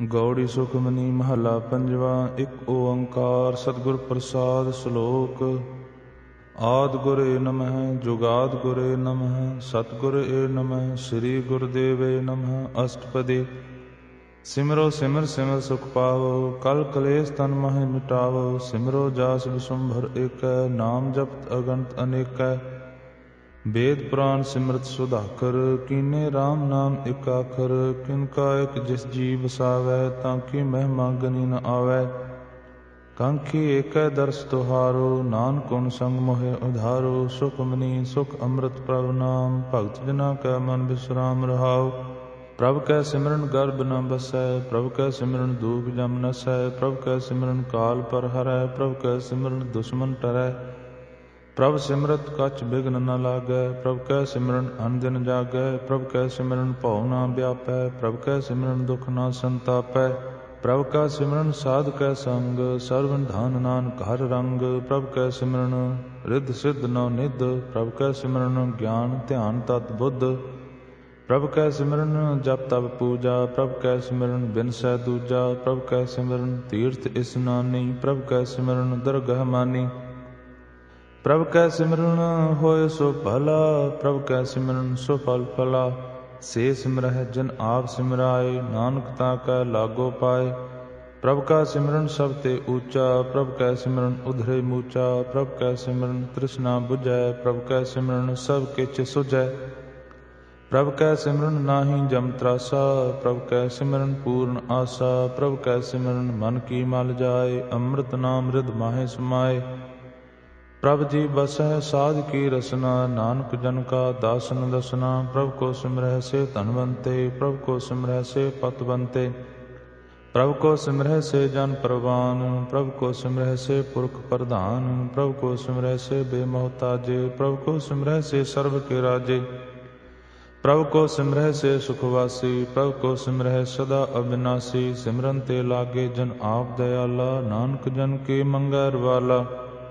गौड़ी सुखमनी महला पंजवा। एक ओंकार सतगुर प्रसाद श्लोक। आद गुरे नमः जुगाद गुरे नमः सतगुर ए नमः श्री गुरुदेवे नमः। अष्टपदी। सिमरो सिमर सिमर सुख पावो कल कलेश तन मह मिटावो। सिमरो जास विशुंभर एक नाम जपत अगंत अनेक। वेद पुराण सिमरत सुधाकर कीने राम नाम एक आखर। किनका एक जिस जी बसावै ताकि महिमा गनी न आवै। कांखी एक दर्श तुहारो नानक गुण संग मोहे उधारो। सुखमनी सुख अमृत प्रभु नाम भगत जना कै मन विश्राम रहाओ। प्रभु कै सिमरन गर्भ न बसै प्रभु कै सिमरन दूब जम नसै। प्रभु कै सिमरन काल पर हरै प्रभु कै सिमरन दुश्मन टरै। प्रभु सिमरत कछ बिघ्न न लागै प्रभु कै सिमरन अनदिन जागै। प्रभु कै सिमरन भौ न व्यापै प्रभु कै सिमरन दुख न संतापै। प्रभु का सिमरन साध कै संग सर्व धन नानक हर रंग। प्रभु कै सिमरन रिद्ध सिद्ध नौ निध प्रभु कै सिमरन ज्ञान ध्यान तत् बुद्ध। प्रभु कै सिमरन जप तप पूजा प्रभु कै सिमरन बिनसै दूजा। प्रभु कै सिमरन तीर्थ स्नानी प्रभु कै सिमरन दरगह मानी। प्रभु कै सिमरन होए सो भला प्रभु कै सिमरन सो फल फला। से सिमरह जन आप सिमराए नानक ताकै लागो पाए। प्रभु का सिमरन सब ते ऊंचा प्रभु कै सिमरन उधरे मूचा। प्रभु कै सिमरन तृष्णा बुझै प्रभु कै सिमरन सब किछ सुझै। प्रभु कै सिमरन नाहि जम त्रासा प्रभु कै सिमरन पूर्ण आसा। प्रभु कै सिमरन मन की मल जाए अमृत नाम रिद माहे समाए। प्रभु जी बसै साध की रसना नानक जन का दासन दसना। प्रभु को सिमरह से धनवंते प्रभु को सिमरह से पतवंते। प्रभु को सिमरह से जन परवान प्रभु को सिमरह से पुरख प्रधान। प्रभु को सिमरह से बेमोहताजे प्रभु को सिमरह से सर्व के राजे। प्रभु को सिमरह से सुखवासी प्रभु को सिमरह सदा अविनाशी। सिमरन ते लागे जन आप दयाला नानक जन के मंगैर वाला।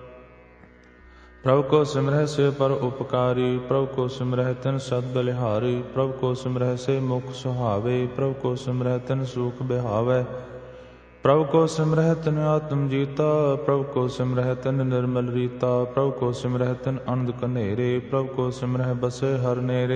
प्रभु को सिमरह से पर उपकारी प्रभु को सिमरह तिन सद बलिहारी। प्रभु को सिमरह से मुख सुहावे प्रभु को सिमरह तिन सुख बिहावै। प्रभु को सिमरह तिन आत्म जीता प्रभु को सिमरह तिन निर्मल रीता। प्रभु को सिमरह तिन आनंद कनेरे प्रभु को सिमरह बसे हर नेरे।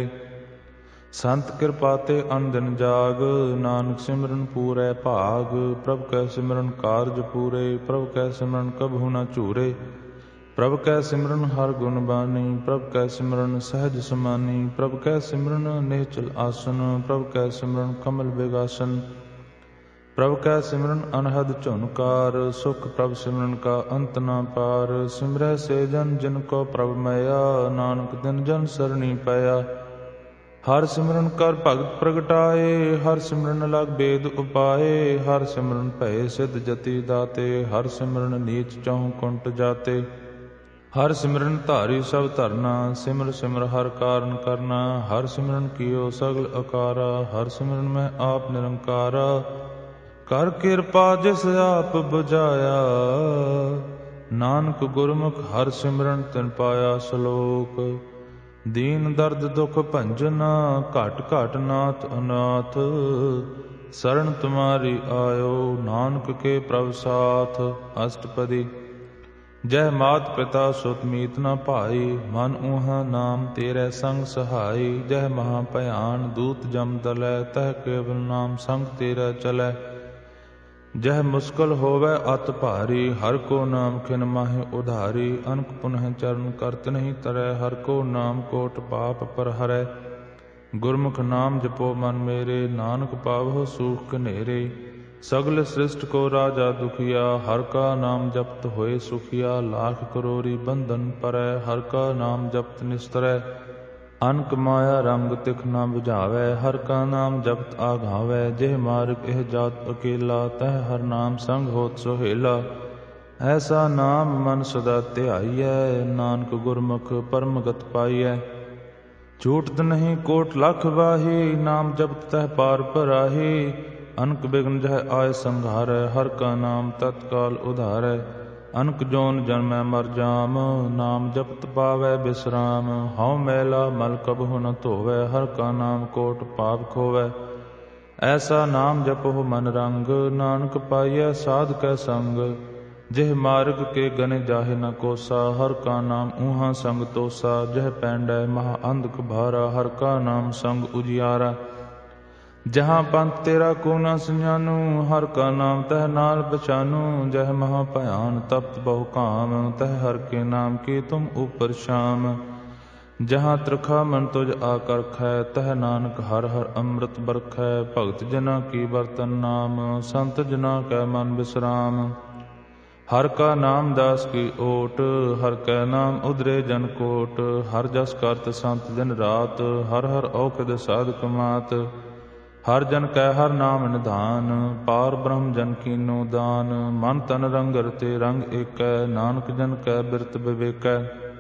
संत कृपा ते अनदिन जाग नानक सिमरन पूरै भाग। प्रभु कै सिमरन कारज पूरे प्रभु कै सिमरन कभू न चूरे। प्रभु कै सिमरन हर गुण बानी प्रभु कै सिमरन सहज समानी। प्रभु कै सिमरन निश्चल आसन प्रभु कै सिमरन कमल बिगासन। प्रभु कै सिमरन अनहद झुनकार सुख प्रभु सिमरन का अंत न पार। सिमरह से जन जिनको प्रभु मैया नानक दिन जन सरणी पाया। हर सिमरन कर भगत प्रगटाए हर सिमरन लग बेद उपाए। हर सिमरन भय सिद्ध जति दाते हर सिमरन नीच चौं कुंट जाते। हर सिमरन धारी सब धरना सिमर सिमर हर कारण करना। हर सिमरन कियो सगल अकारा हर सिमरन में आप निरंकारा। कर कृपा जिस आप बुझाया नानक गुरमुख हर सिमरन तिन पाया श्लोक। दीन दर्द दुख भंजना घट घट नाथ अनाथ। शरण तुम्हारी आयो नानक के प्रभु साथ। अष्टपदी। जय मात पिता सुत मीत न भाई मन ऊहा नाम तेरे संग सहाई। जय महाभयान दूत जम दलै तह केवल नाम संग तेरा चलै। जय मुश्किल होवै अत भारी हर को नाम खिन माहे उधारी। अनक पुनः चरण करत नहीं तरै हर को नाम कोट पाप पर हरै। गुरमुख नाम जपो मन मेरे नानक पावो सुख कनेरे। सगल सृष्ट को राजा दुखिया हर का नाम जपत होए सुखिया। लाख करोड़ी बंधन परै हर का नाम जपत निस्तरै। अनक माया रंग तिख न बुझावै हर का नाम जपत आघावै। जेह मार्ग एह जात अकेला तह हर नाम संग होत सोहेला। ऐसा नाम मन सदा ध्याइयै नानक गुरमुख परम गत पाइयै। छूटत नहीं कोट लख वाही नाम जपत तह पार पराही। अनक बिघ्न जह आय संघारै हर का नाम तत्काल उधारै। अनक जोन जन्मै मर जाम नाम जपत पावै विश्राम। हਉ मैला मल कबहु न धोवै हर का नाम कोट पाप खोवै। ऐसा नाम जपो मन रंग, नानक पाइय साध कै संग। जिह मार्ग के गने जाहे न कोसा, हर का नाम ऊहा संग तोसा। जह पैंडै महा अंधक भारा, हर का नाम संग उजियारा। जहाँ पंथ तेरा को न सुजानू, हर का नाम तह नाल बचानू। जह महा भयान तप्त बहु काम, तह हर के नाम की तुम ऊपर शाम। जहाँ त्रिखा मन तुझ आकर खै, तह नानक हर हर अमृत बरखै। भगत जना की बरतन नाम, संत जना कै मन विश्राम। हर का नाम दास की ओट, हर कै नाम उधरे जन कोट। हर जस करत संत दिन रात, हर हर औखद साधक मात। हर जन कै हर नाम निधान, पार ब्रह्म जन कीनो दान। मन तन रंग रते रंग एकै, नानक जन कै बिरत विवेकै।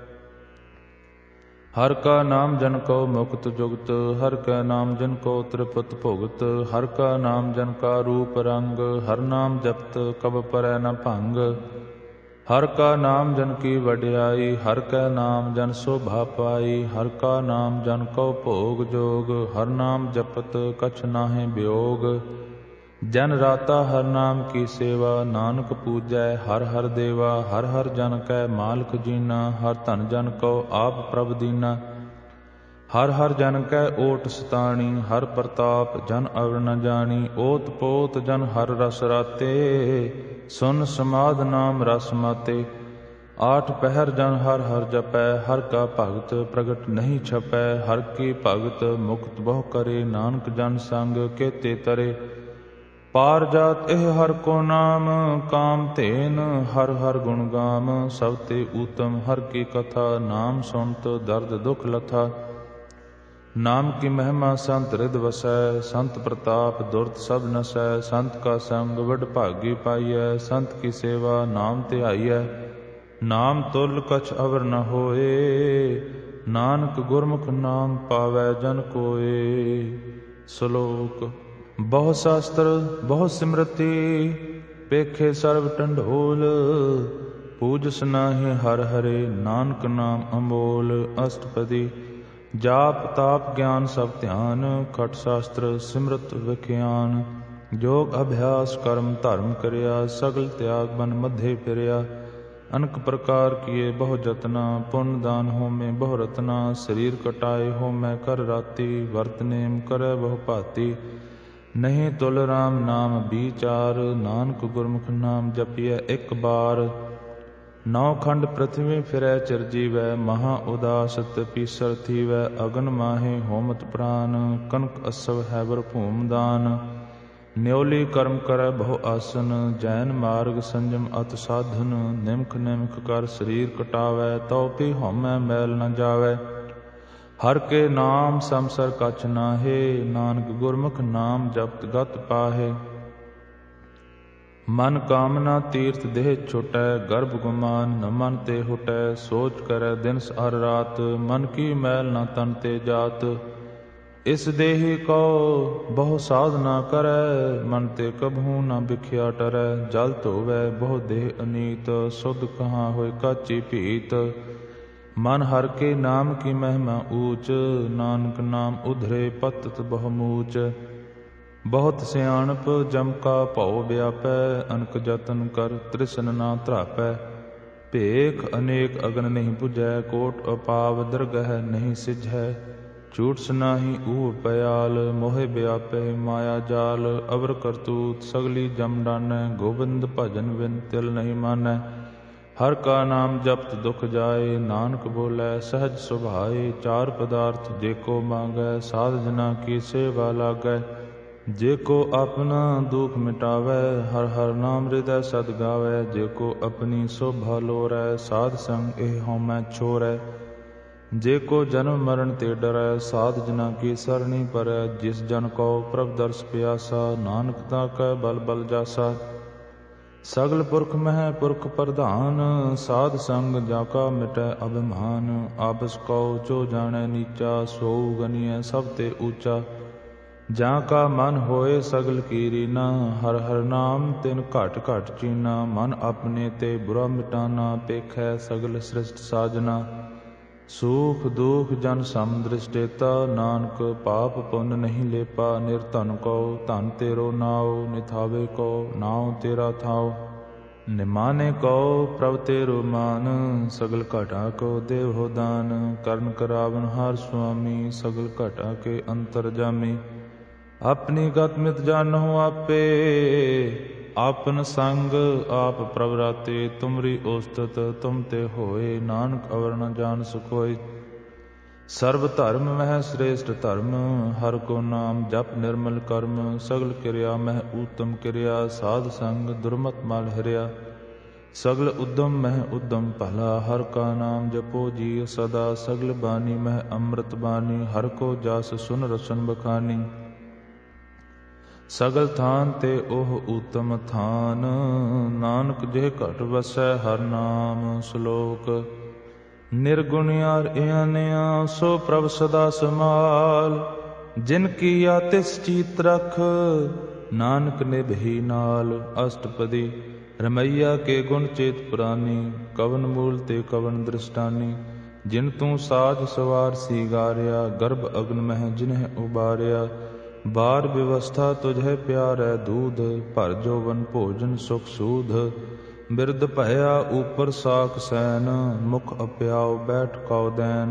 हर का नाम जन को मुक्त जुगत, हर का नाम जन को त्रिपत भुगत। हर का नाम जन का रूप रंग, हर नाम जपत कब परै न भंग। हर का नाम जन की वड्याई, हर का नाम जन शोभा पाई। हर का नाम जन को भोग जोग, हर नाम जपत कछ नाहि वियोग। जन राता हर नाम की सेवा, नानक पूजै हर हर देवा। हर हर जन कै मालक जीना, हर धन जन को आप प्रभ दीना। हर हर जन कै ओट सताणी, हर प्रताप जन अवर न जानी। ओत पोत जन हर रस राते, सुन समाध नाम रस माते। आठ पहर जन हर हर जपै, हर का भगत प्रगट नहीं छपै। हर की भगत मुक्त बहु करे, नानक जन संग केते तरे। पार जात एह हर को नाम, काम धेन हर हर गुण गाम। सब ते उत्तम हर की कथा, नाम सुनत दर्द दुख लथा। नाम की महिमा संत हृद वसै, संत प्रताप दुर्त सब नसै। संत का संग वड भागी पाइयै, संत की सेवा नाम ध्याइयै। नाम तुल कछ अवर न होए, नानक गुरमुख नाम पावै जन कोए। श्लोक। बहु शास्त्र बहु सिमरति, पेखे सर्व टंडोल। पूजस नाहि हर हरे, नानक नाम अमोल। अष्टपदी। जाप ताप ज्ञान सब ध्यान, खट शास्त्र सिमरत विख्यान। योग अभ्यास कर्म धर्म करिया, सगल त्याग बन मध्य फिरिया। अनक प्रकार किए बहु जतना, पुण्य दान होमे बहु रतना। शरीर कटाए होमै कर राति, वर्त नेम करे बहु भांति। नहीं तुल राम नाम विचार, नानक गुरमुख नाम जपिए एक बार। नौ खंड पृथ्वी फिरै चिरजीवै, महा उदासत पीसर थीवै। अगन माहे होमत प्राण, कनक असव हैबर भूम दान। न्योली कर्म करै बहु आसन, जैन मार्ग संयम अत साधन। निमख निमख कर शरीर कटावै, तो भी होमै मैल न जावै। हर के नाम समसर कछ नाहे, नानक गुरमुख नाम जपत गत पाहे। मन कामना तीर्थ देह छुटै, गर्भ गुमान न मन ते हुटै। सोच करै दिन हर रात, मन की मैल न तन ते जात। इस देही को बहु साधना करै, मन ते कभू न बिख्या टरै। जल धोवै बहु देह अनीत, शुद्ध कहाँ होय काची भीत। मन हर के नाम की महिमा ऊंच, नानक नाम उधरे पतत बहु मूच। बहुत सियाणप जम का भौ व्यापै, अनक जतन कर तृष्ण ना त्रापै। भेख अनेक अगन नहीं बुझै, कोट अपाव दरगह नहीं सिझै। झूठ सुनाही ऊह पयाल, मोहे व्यापै माया जाल। अवर करतूत सगली जम डानै, गोविंद भजन बिन तिल नहीं मानै। हर का नाम जपत दुख जाए, नानक बोलै सहज सुभाए। चार पदार्थ जेको मांगै, साध जना की सेवा लागै। जेको अपना दुख मिटावै, हर हर नाम हृदय सद गावै। जेको अपनी शोभा लोरै, साध संग एह होमै छोरै। जेको जन्म मरण ते डरै, साध जना की सरणी परै। जिस जन को प्रभ दर्श प्यासा, नानक ताकै बल बल जासा। सगल पुरख मह पुरख प्रधान, साध संग जाका मिटै अभिमान। आपस को जो जानै नीचा, सोऊ गनिय सब ते ऊंचा। जाका मन होए सगल की रीना, हर हर नाम तिन घट घट चीना। मन अपने ते बुरा मिटाना, पेखै सगल सृष्ट साजना। सूख दुख जन सम दृष्टेता, नानक पाप पुन नहीं लेपा। निर्धन को धन तेरो नाओ, निथावे को नाव तेरा थाओ। निमाने को प्रभ तेरो मान, सगल घटा को देव हो दान। करण करावन हार स्वामी, सगल घटा के अंतर जामी। अपनी गत मित जानहु आपे, आपन संग आप प्रभ राते। तुमरी ओस्तत तुम ते होए, नानक अवर न जान सकोए। सर्व धर्म मह श्रेष्ठ धर्म, हर को नाम जप निर्मल कर्म। सगल क्रिया मह उत्तम क्रिया, साध संग दुर्मत मल हरिया। सगल उद्यम मह उद्यम भला, हर का नाम जपो जी सदा। सगल बानी मह अमृत बानी, हर को जास सुन रसन बखानी। सगल थान ते ओह उत्तम थान, नानक जेह घट वसै हर नाम। श्लोक निर्गुणियार इयानिया, सो प्रभ सदा समाल। जिनकी या तिस चीत रख, नानक निभही नाल। अष्टपदी रमैया के गुण चेत पुरानी, कवन मूल ते कवन दृष्टानी। जिन तू साज सवार सीगारिया, गर्भ अग्न मह जिन्ह उबारिया। बार व्यवस्था तुझे प्यारै दूध, भर जोवन भोजन सुख सूध। बिरद भया ऊपर साख सैन, मुख अप्याओ बैठ काउ दैन।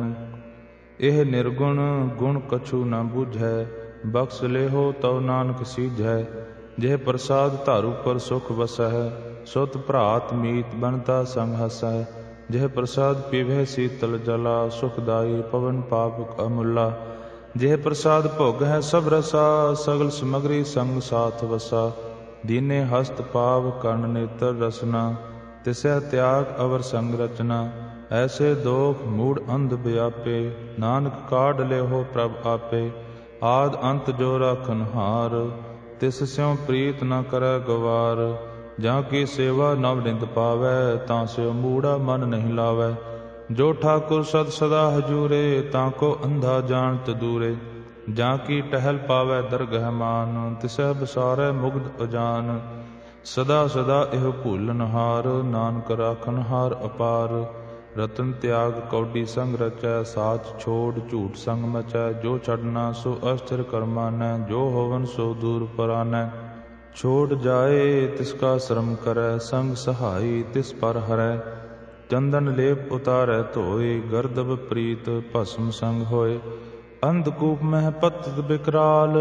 एह निर्गुण गुण कछु न बूझै, बख्श लेहो तव नानक सीझै। जेह प्रसाद धारू पर सुख वसै, सुत भ्रात मीत बनता संग हसै। जेह प्रसाद पीवै शीतल जला, सुखदाई पवन पाप अमुला। जेह प्रसाद भोग है सब रसा, सगल समगरी संग साथ वसा। दीने हस्त पाव कर्ण नेत्र रसना, तिसह त्याग अवर संग रचना। ऐसे दोख मूढ़ अंध व्यापे, नानक काढ़ लेहो प्रभ आपे। आद अंत जो राखन हार, तिस स्यों प्रीत न करै गवार। जां की सेवा नव निंद पावै, तां स्यों मूढ़ा मन नहीं लावै। जो ठाकुर सद सदा हजूरे, ताको अंधा जानत दूरे। जां की टहल पावै दरगह मान, तिसह बसारै मुग्ध अजान। सदा सदा एह भूलन हार, नानक राखन हार अपार। रतन त्याग कौडी संग रचै, साच छोड़ झूठ संग मचै। जो छड़ना सो अस्थिर कर मानै, जो होवन सो दूर परानै। छोड़ जाए तिसका श्रम करै, संग सहाई तिस पर हरै। चंदन लेप उतारै धोए, गर्दभ प्रीत भस्म संग होए। अंधकूप मह पतित बिकराल,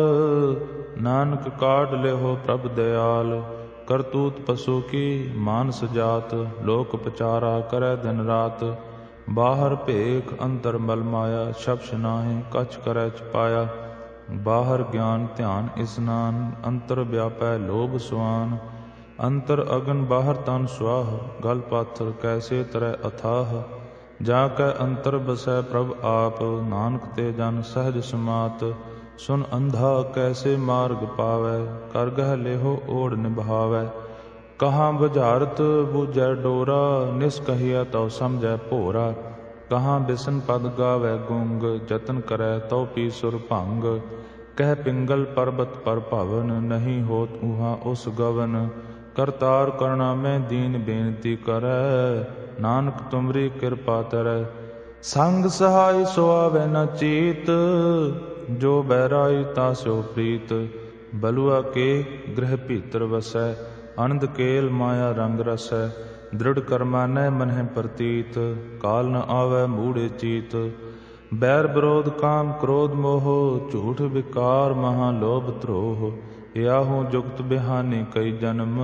नानक काढ़ लेहो प्रभ दयाल। करतूत पशु की मानस जात, लोक पचारा करै दिन रात। बाहर भेख अंतर मल माया, शब्द नाहि कछ करै छपाया। बाहर ज्ञान ध्यान स्नान, अंतर व्यापै लोभ सुआन। अंतर अगन बाहर तन स्वाह, गल पाथर कैसे तरह अथाह। जाकै अंतर बसै प्रभ आप, नानक ते जन सहज समात। सुन अंधा कैसे मार्ग पावै, कर गह लेहो ओढ़ निभावै। कहाँ बुझारत बूझै डोरा, निस कहिया तौ समझै भोरा। कहाँ बिसन पद गावै गुंग, जतन करै तौ पी सुर भंग। कह पिंगल पर्वत पर भवन, नहीं होत उहाँ उस गवन। करतार करना में दीन बेनती करै, नानक तुमरी कृपा तरै। संग सहाय सो आवे न चीत, जो बैराई तास्यो प्रीत। बलुआ के गृह भीतर वसै, अनंद केल माया रंग रसै। दृढ़ कर्मा न मन है प्रतीत, काल न आवे मूढ़े चीत। बैर विरोध काम क्रोध मोह, झूठ विकार महा लोभ द्रोह। याहू जुगत बिहानी कई जन्म,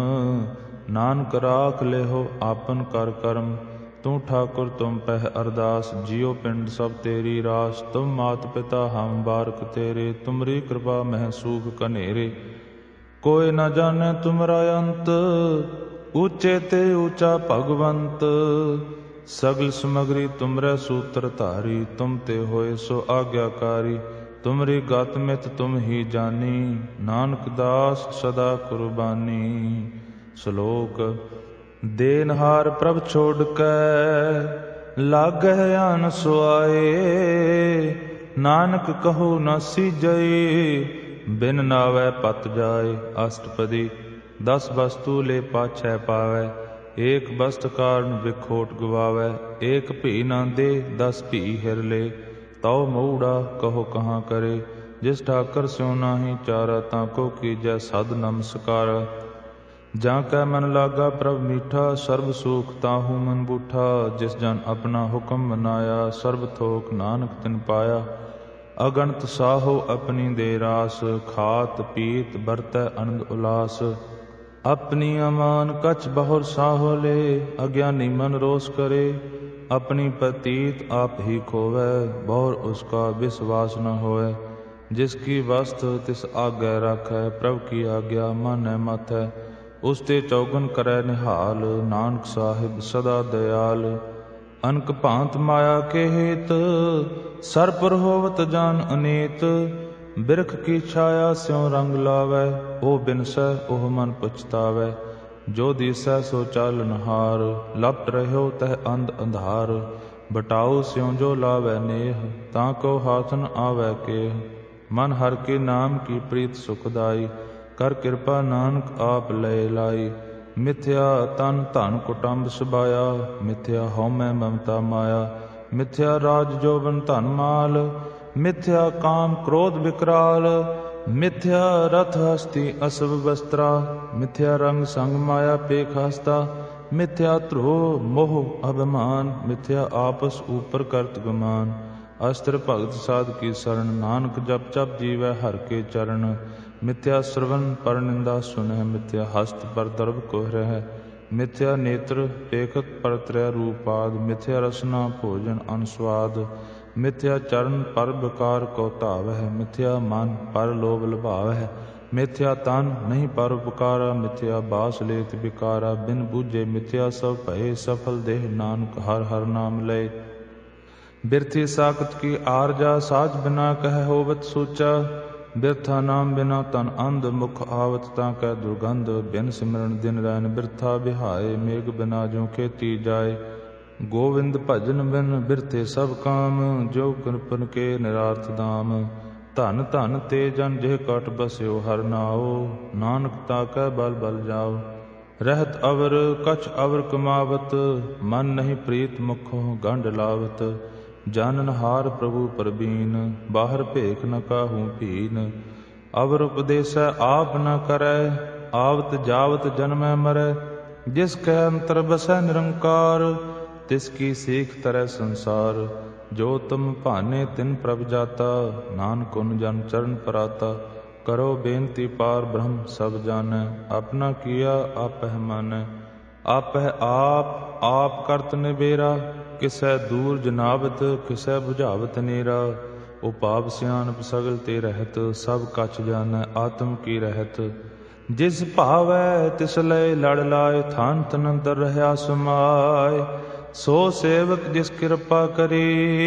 नानक राख लेहो आपन कर कर्म। तू ठाकुर तुम पह अरदास, जियो पिंड सब तेरी रास। तुम मात पिता हम बारक तेरे, तुमरी कृपा मह सूख कनेरे। कोई न जाने तुमरा अंत, ऊंचे ते ऊंचा भगवंत। सगल समगरी तुमरे सूत्र धारी, तुम ते होए सो आज्ञाकारी। तुमरी गत मित तुम ही जानी, नानक दास सदा कुर्बानी। श्लोक देनहार प्रभ छोड़ कै, लागै आन सुआए। नानक कहो न सीजई, बिन नावै पत जाए। अष्टपदी 10 वस्तु ले पाछै पावै, एक वस्त कारण विखोट गवावै, एक भी न दे 10 भी हिर ले। तौ मऊड़ा कहो कहाँ करे, जिस ठाकर स्यों नाही चारा, ताको कीजै सद नमस्कार। जां कै मन लागा प्रभ मीठा, सर्ब सुख ताहू मन बूठा। जिस जन अपना हुक्म मनाया, सर्ब थोक नानक तिन पाया। अगणत साहो अपनी दे रास, खात पीत बरतै आनंद उलास। अपनी अमान कछ बहुर साहो ले, अज्ञानी मन रोष करे। अपनी प्रतीत आप ही खोवै, बहुर उसका विश्वास न होवै। जिसकी वस्त तिस आज्ञा राखै, प्रभु की आज्ञा मानै माथै। उसते चौगन करै निहाल, नानक साहिब सदा दयाल। अनक भांत माया के हेत, सर पर होवत जान अनेत। बिरख की छाया स्यों रंग लावै, ओ बिनसै ओह मन पछतावै। जो दिसै सो चालनहार, लपट रह्यो तह अंध अंधार। बटाऊ स्यों जो लावै नेह, ताको हाथ न आवै केह। मन हर के नाम की प्रीत सुखदाई, कर कृपा नानक आप लय लाई। मिथ्या तन धन कुटुंब सबाया, मिथ्या हौमै ममता माया। मिथ्या राज जोबन धन माल, मिथ्या काम क्रोध विकराल। मिथ्या रथ हस्ती असव वस्त्रा, मिथ्या रंग संग माया पेख हस्ता। मिथ्या ध्रुव मोह अभिमान, मिथ्या आपस ऊपर करत गुमान। अस्त्र भगत साध की शरण, नानक जप जप जीवै हर के चरण। मिथ्या श्रवण पर निंदा सुनह, मिथ्या हस्त पर दर्भ कोहरह। मिथ्या नेत्र पेखत पर त्रय रूपाद, मिथ्या रसना भोजन अनुस्वाद। मिथ्या चरण पर विकार को धावह, मिथ्या मन पर लोभ लुभावह। मिथ्या तन नहीं पर उपकारा, मिथ्या बास लेत विकारा। बिन बूझे मिथ्या सब भये, सफल देह नानक हर हर नाम लय। बिरथी साकत की आरजा, साज बिना कह होवत सूचा। बिरथा नाम बिना तन अंध, मुख आवत ताकै दुर्गंध। बिन सिमरन दिन रैन बिरथा बिहाए, मेघ बिना जो खेती जाए। गोविंद भजन बिन बिरथे सब काम, जो कृपन के निरार्थ दाम। धन धन ते जन जेह कट बस्यो हर नाओ, नानक ताकै बल बल जाओ। रहत अवर कछ अवर कमावत, मन नहीं प्रीत मुखों गंढ लावत। जाननहार प्रभु परबीन, बाहर भेख न काहू भीन। अवर उपदेसै आप न करै, आवत जावत जन्मै मरै। जिस कै अंतर बसै निरंकार, तिसकी सीख तरह संसार। जो तुम भाने तिन प्रभ जाता, नानक उन जन चरण पराता। करो बेनती पार ब्रह्म सब जानै, अपना किया आपह मानै। आपह आप करत निबेरा, किसै दूर जनावत किसै बुझावत नेरा। उपाव सियानप सगल ते रहत, सब कछ जानै आत्म की रहत। जिस भावै तिस लय लड़ लाय, थान तन अंतर रहया समाय। सो सेवक जिस कृपा करी,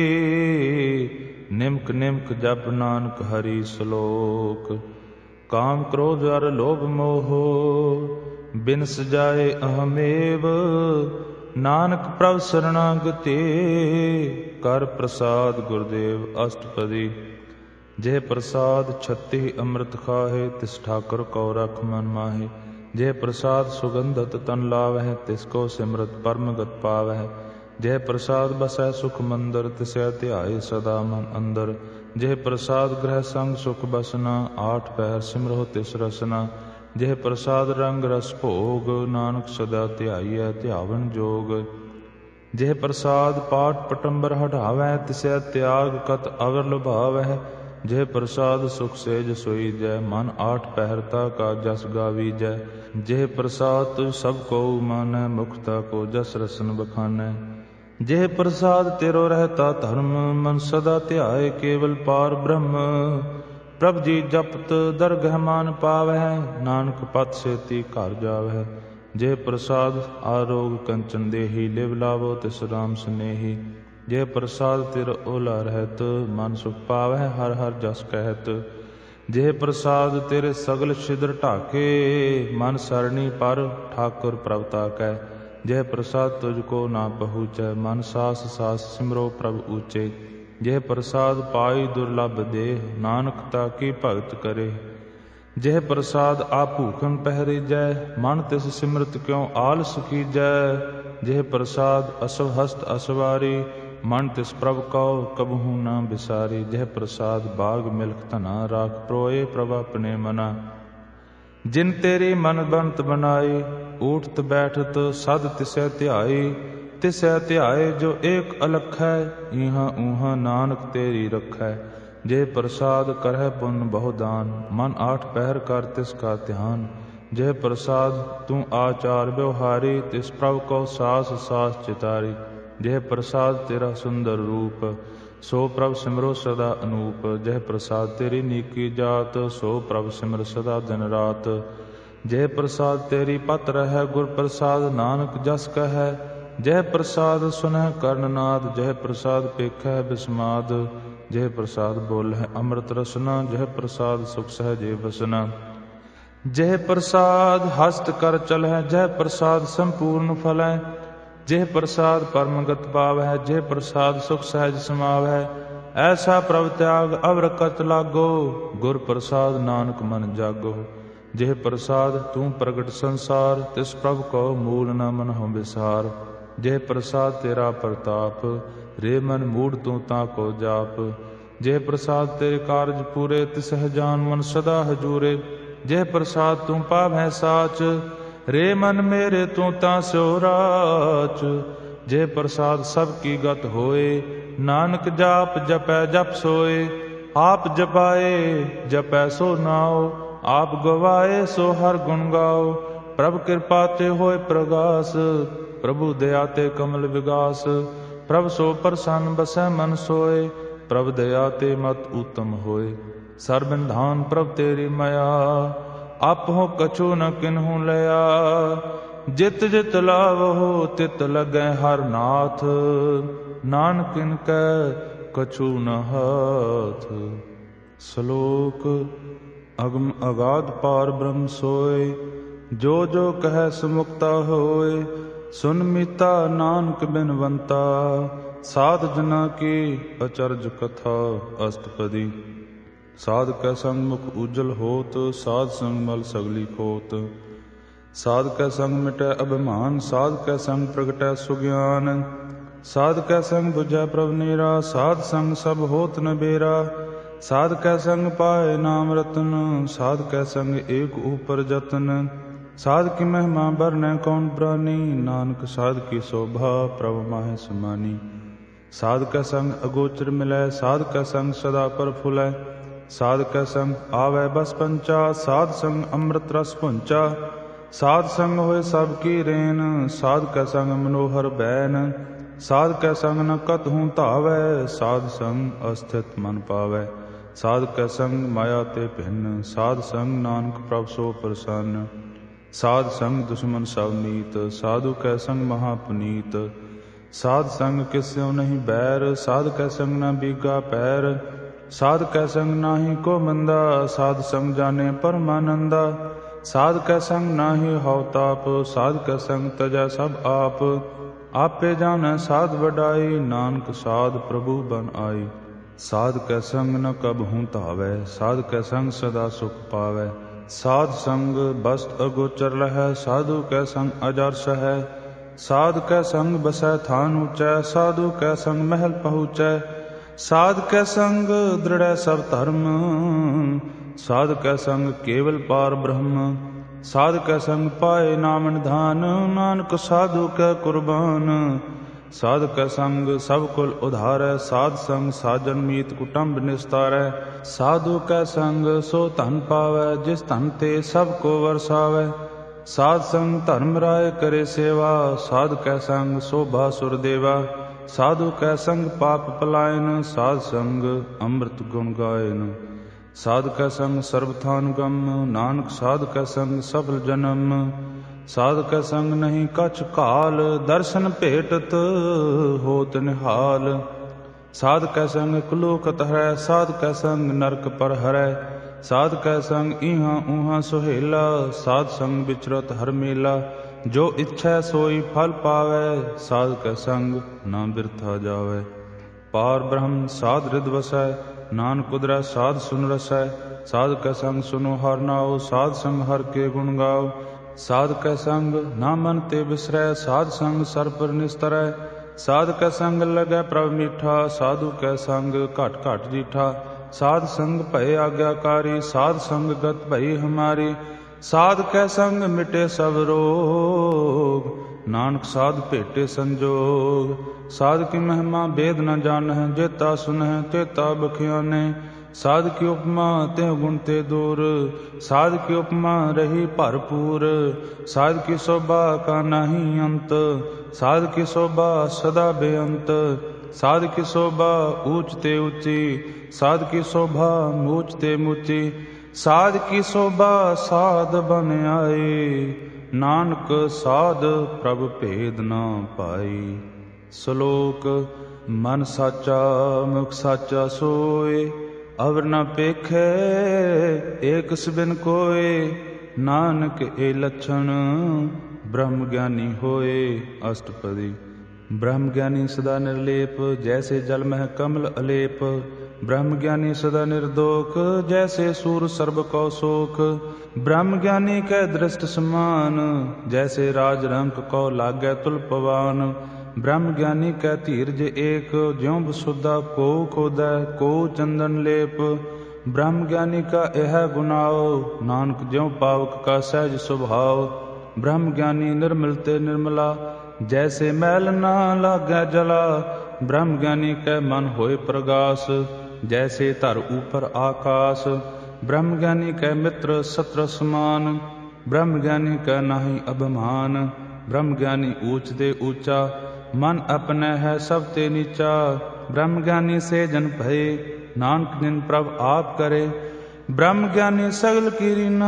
निमक निमक जप नानक हरि श्लोक। काम क्रोध अर लोभ मोह, बिनस जाए अहमेव। नानक प्रभ शरणागति, कर प्रसाद गुरुदेव अष्टपदी। जय प्रसाद छत्ती अमृत खाहे, तिस ठाकुर को रख मन माहे। जय प्रसाद सुगंधत तन लावह, तिसको सिमरत परमगत पावह। जय प्रसाद बसै सुख मंदर, तिसै ध्याए सदा मन अंदर। जय प्रसाद ग्रह संग सुख बसना, आठ पैर सिमरो तिस रसना। जय प्रसाद रंग रस भोग, नानक सदा ध्याइयै ध्यावन जोग। जय प्रसाद पाठ पटंबर हटावै, तिसै त्याग कत अवर लुभावह। जय प्रसाद सुख सेज सोई जय, मन आठ पहरता का जस गावी जय। जय प्रसाद तुझ सब को मानै, मुखता को जस रसन बखानै। जय प्रसाद तेरो रहता धर्म, मन सदा ध्याए केवल पार ब्रह्म। प्रभ जी जपत दरगह मान पावह, नानक पत सेती घर जावह। जय प्रसाद आरोग कंचन देही, लिव लावो तिस राम स्नेही। जय प्रसाद तिर ओला रहत, मन सुख पावह हर हर जस कहत। जय प्रसाद तेरे सगल छिद्र ढाके, मन सरणी पर ठाकुर प्रभ ताकै। जय प्रसाद तुझको ना पहुँचै, मन सास सास सिमरो प्रभ ऊँचे। जय प्रसाद पाई दुर्लभ देह, नानक ताकी भगत करे। जह प्रसाद आप भूखन पहरीजै, मन तिस सिमरत क्यों आलस कीजै। जह प्रसाद असव हस्त असवारी, मन तिस प्रभ कहो कबहू न बिसारी। जह प्रसाद बाग मिल्ख धना, राख प्रोए प्रभ अपने मना। जिन तेरी मन बनत बनाई, उठत बैठत सद तिसै ध्याई। तिसै ध्याए जो एक अलख है, इहाँ ऊहाँ नानक तेरी रखै। जह प्रसाद करह पुन बहुदान, मन आठ पहर कर तिसका ध्यान। जह प्रसाद तू आचार व्यवहारी, तिस प्रभ को सास सास चितारी। जह प्रसाद तेरा सुंदर रूप, सो प्रभ सिमरो सदा अनूप। जह प्रसाद तेरी नीकी जात, सो प्रभ सिमर सदा दिन रात। जह प्रसाद तेरी पत रहै, गुर प्रसाद नानक जस कहै। जह प्रसाद सुनह कर्णनाद, जह प्रसाद पेखै बिस्माद। जह प्रसाद बोलह अमृत रसना, जह प्रसाद सुख सहजे बसना। जह प्रसाद हस्त कर चलह, जह प्रसाद संपूर्ण फलह। जह प्रसाद परमगत पावह, जह प्रसाद सुख सहज समावह। ऐसा प्रभ त्याग अवर कत लागो, गुर प्रसाद नानक मन जागो। जह प्रसाद तू प्रगट संसार, तिस प्रभ को मूल न मनहु विसार। जह प्रसाद तेरा प्रताप, रे मन मूढ़ तू ताको जाप। जह प्रसाद तेरे कारज पूरे, तिसह जान मन सदा हजूरे। जह प्रसाद तू पावै साच, रे मन मेरे तू ता स्यो राच। जह प्रसाद सब की गत होए, नानक जाप जपै जप सोए। आप जपाए जपै सो नाओ, आप गवाए सो हर गुण गाओ। प्रभ कृपा ते होए प्रगास, प्रभु दया ते कमल विगास। प्रभ सो प्रसन्न बसै मन सोए, प्रभ दया ते मत उत्तम होए। सर्वनिधान प्रभ तेरी माया, आपहो कछु न किन्हु लया। जित जित लावहो तित लगै हर नाथ, नानक इनकै कछु न हाथ। श्लोक अगम अगाध पार ब्रह्म सोय, जो जो कह सुमुक्ता होय। सुन मीता नानक बिनवंता, साध जना की अचरज कथा अष्टपदी। साध कै संग मुख उज्जल होत, साध संग मल सगली खोत। साध कै संग मिटै अभिमान, साध कै संग प्रगटै सुज्ञान। साध कै संग बुझै प्रभ नीरा, साध संग सब होत न बेरा। साध कै संग पाए नाम रतन, साध कै संग एक ऊपर जतन। साध की महिमा बरनै कौन प्राणी, नानक साध की शोभा प्रभ माहे समानी। साध कै संग अगोचर मिलै, साध कै संग सदा प्रफुल्लै। साध कै संग आवै बस पंचा, साध संग अमृत रस पुंचा। साध संग होए सब की रेन, साध कै संग मनोहर बैन। साध कै संग न कतहु धावै, साध संग अस्थित मन पावै। साध कै संग माया ते भिन्न, साध संग नानक प्रभ सो प्रसन्न। साध संग दुश्मन सब मीत, साधु कै संग महापुनीत। साध संग किस्यो नहीं बैर, साध कै संग न बीगा पैर। साध कै संग नाहि को मंदा, साध संग जाने परमानंदा। साध कै संग नाहि हौ ताप, साध कै संग तजै सब आप। आपे जानै साध वडाई, नानक साध प्रभु बन आई। साध कै संग न कबहु धावै, साध कै संग सदा सुख पावै। साध संग बस्त अगोचर लहै, साधु कै संग अजर सहै। साध कै संग बसै थान ऊँचै, साधु कै संग महल पहुँचै। साध कै संग दृढ़ै सब धर्म, साध कै संग केवल पार ब्रह्म। साध कै संग पाए नाम निधान, नानक साधु कै कुर्बान। साध कै संग सब कुल उधारै, साध संग साजन मीत कुटुंब निस्तारै। साधु कै संग सो धन पावै, जिस धन ते सब को वरसावै। साध संग धर्म राय करे सेवा, साध कै संग शोभा सुर देवा। साधु कै संग पाप पलायन, साध संग अमृत गुण गायन। साध कै संग सर्वथान गम, नानक साध कै संग सफल जन्म। साध कै संग नहीं कछ काल, दर्शन भेटत होत निहाल। साध कै संग कुलोकत हरै, साध कै संग नरक पर हरै। साध कै संग इहाँ ऊहाँ सुहेला, साध संग विचरत हर मेला। जो इच्छै सोई फल पावै, साध कै संग ना बिरथा जावै। पार ब्रह्म साध हृद वसै, नानक उदरै साध सुन रसै। साध कै संग सुनो हर नाओ, साध संग हर के गुण गाओ। साध कै संग ना मन ते बिसरै, साध संग सर पर निस्तरै। साध कै संग लगै प्रभ मीठा, साधु कै संग घट घट जीठा। साध संग भय आज्ञाकारी, साध संग गत भई हमारी। साध कै संग मिटे सब रोग, नानक साध भेटे संजोग। साध की महिमा वेद न जानह, जेता सुनह तेता बख्याने। साध की उपमा त्यों गुण ते दूर, साध की उपमा रही भरपूर। साध की शोभा का नहीं अंत, साध की शोभा सदा बेअंत। साध की शोभा ऊंच ते ऊंची, साध की शोभा ऊंच ते ऊंची। साध की शोभा साध बन आए, नानक साध प्रभ भेद न पाई। श्लोक मन साचा मुख साचा सोए, अवर न पेखे एक सबिन कोय। नानक ए लक्षण ब्रह्म ज्ञानी होए। अष्टपदी। ब्रह्म ज्ञानी सदा निर्लेप, जैसे जल मह कमल अलेप। ब्रह्म ज्ञानी सदा निर्दोख, जैसे सूर सर्ब कौ सोख। ब्रह्म ज्ञानी कै दृष्ट समान, जैसे राज रंक कौ लागै तुलपवान। ब्रह्म ज्ञानी कै धीरज एक, ज्यों बसुधा को खोदै को चंदन लेप। ब्रह्म ज्ञानी का यह गुनाओ, नानक ज्यों पावक का सहज स्वभाव। ब्रह्म ज्ञानी निर्मल ते निर्मला, जैसे मैल ना लागै जला। ब्रह्म ज्ञानी कै मन होए प्रगास, जैसे धर ऊपर आकाश। ब्रह्म ज्ञानी कै मित्र शत्रु समान, ब्रह्म ज्ञानी कै नाहि अभिमान। ब्रह्म ज्ञानी ऊंच ते ऊंचा, मन अपने है सब ते नीचा। ब्रह्म ज्ञानी से जन भये, नानक जिन प्रभ आप करे। ब्रह्म ज्ञानी सगल की रीना,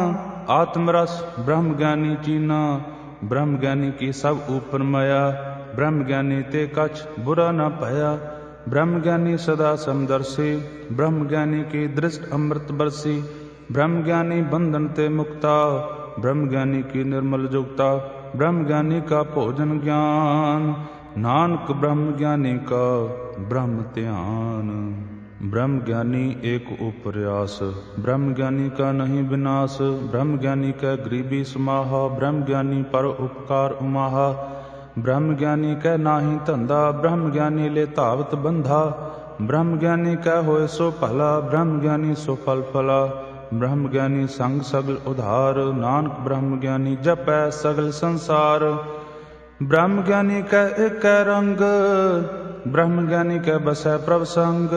आत्मरस ब्रह्म ज्ञानी चीना। ब्रह्म ज्ञानी की सब ऊपर माया, ब्रह्म ज्ञानी ते कछ बुरा न पाया। ब्रह्म ज्ञानी सदा समदर्शी, ब्रह्म ज्ञानी की दृष्ट अमृत बरसी। ब्रह्म ज्ञानी बंधन ते मुक्ता, ब्रह्म ज्ञानी की निर्मल जुगता। ब्रह्म ज्ञानी का भोजन ज्ञान, नानक ब्रह्म ज्ञानी का ब्रह्म ध्यान। ब्रह्म ज्ञानी एक उपरयास, ब्रह्म ज्ञानी का नहीं विनाश। ब्रह्म ज्ञानी का गरीबी समाहा, ब्रह्म ज्ञानी पर उपकार उमाहा। ब्रह्म ज्ञानी कै नाही धंधा, ब्रह्म ज्ञानी ले धावत बंधा। ब्रह्म ज्ञानी कै होए सो भला, ब्रह्म ज्ञानी सो फल फला। ब्रह्म ज्ञानी संग सगल उधार, नानक ब्रह्म ज्ञानी जपै सगल संसार। ब्रह्म ज्ञानी कै एक रंग, ब्रह्म ज्ञानी कै बसै प्रभ संग।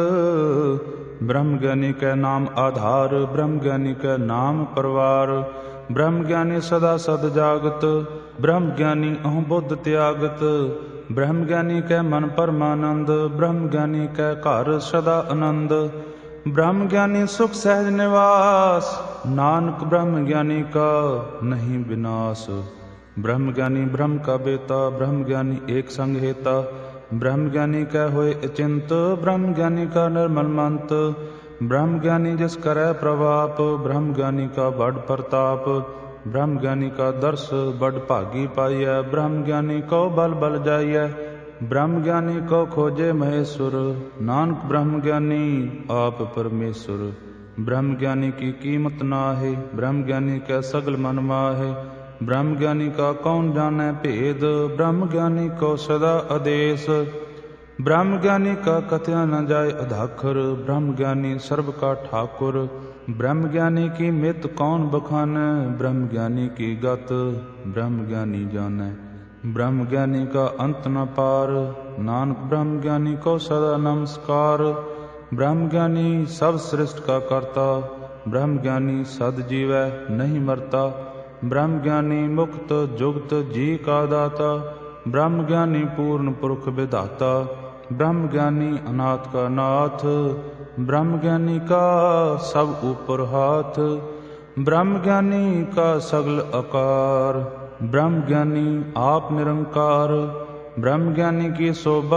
ब्रह्म ज्ञानी कै नाम आधार, ब्रह्म ज्ञानी कै नाम परवार। ब्रह्म ज्ञानी सदा सद जागत, ब्रह्म ज्ञानी अहु बुद्ध त्यागत। ब्रह्म ज्ञानी कै मन परमानंद, ब्रह्म ज्ञानी कै घर सदा आनंद। ब्रह्म ज्ञानी सुख सहज निवास, नानक ब्रह्म ज्ञानी का नहीं विनाश। ब्रह्म ज्ञानी ब्रह्म का बेता, ब्रह्म ज्ञानी एक संग हेता। ब्रह्म ज्ञानी कै होए अचिंत, ब्रह्म ज्ञानी का निर्मल मंत। ब्रह्म ज्ञानी जिस करै प्रभाप, ब्रह्म ज्ञानी का बड़ प्रताप। ब्रह्म ज्ञानी का दर्श बड़ भागी पाइयै, ब्रह्म ज्ञानी को बल बल जाइयै। ब्रह्म ज्ञानी को खोजे महेश्वर, नानक ब्रह्म ज्ञानी आप परमेश्वर। ब्रह्म ज्ञानी की कीमत नाहे, ब्रह्म ज्ञानी कै सगल मन माहे। ब्रह्म ज्ञानी का कौन जाने भेद, ब्रह्म ज्ञानी को सदा आदेश। ब्रह्म ज्ञानी का कथया न जाय अधाखर, ब्रह्म ज्ञानी सर्व का ठाकुर। ब्रह्म ज्ञानी की मित कौन बखाने, ब्रह्म ज्ञानी की गत ब्रह्म ज्ञानी जाने। ब्रह्म ज्ञानी का अंत न पार, नानक ब्रह्म ज्ञानी को सदा नमस्कार। ब्रह्म ज्ञानी सब सृष्टि का कर्ता, ब्रह्म ज्ञानी सद जीवै नहीं मरता। ब्रह्म ज्ञानी मुक्त जुगत जी का दाता, ब्रह्म ज्ञानी पूर्ण पुरुष विधाता। ब्रह्म ज्ञानी अनाथ का नाथ, ब्रह्म ज्ञानी का सब ऊपर हाथ। ब्रह्म ज्ञानी का सगल आकार, ब्रह्म ज्ञानी आप निरंकार। ब्रह्म ज्ञानी की शोभा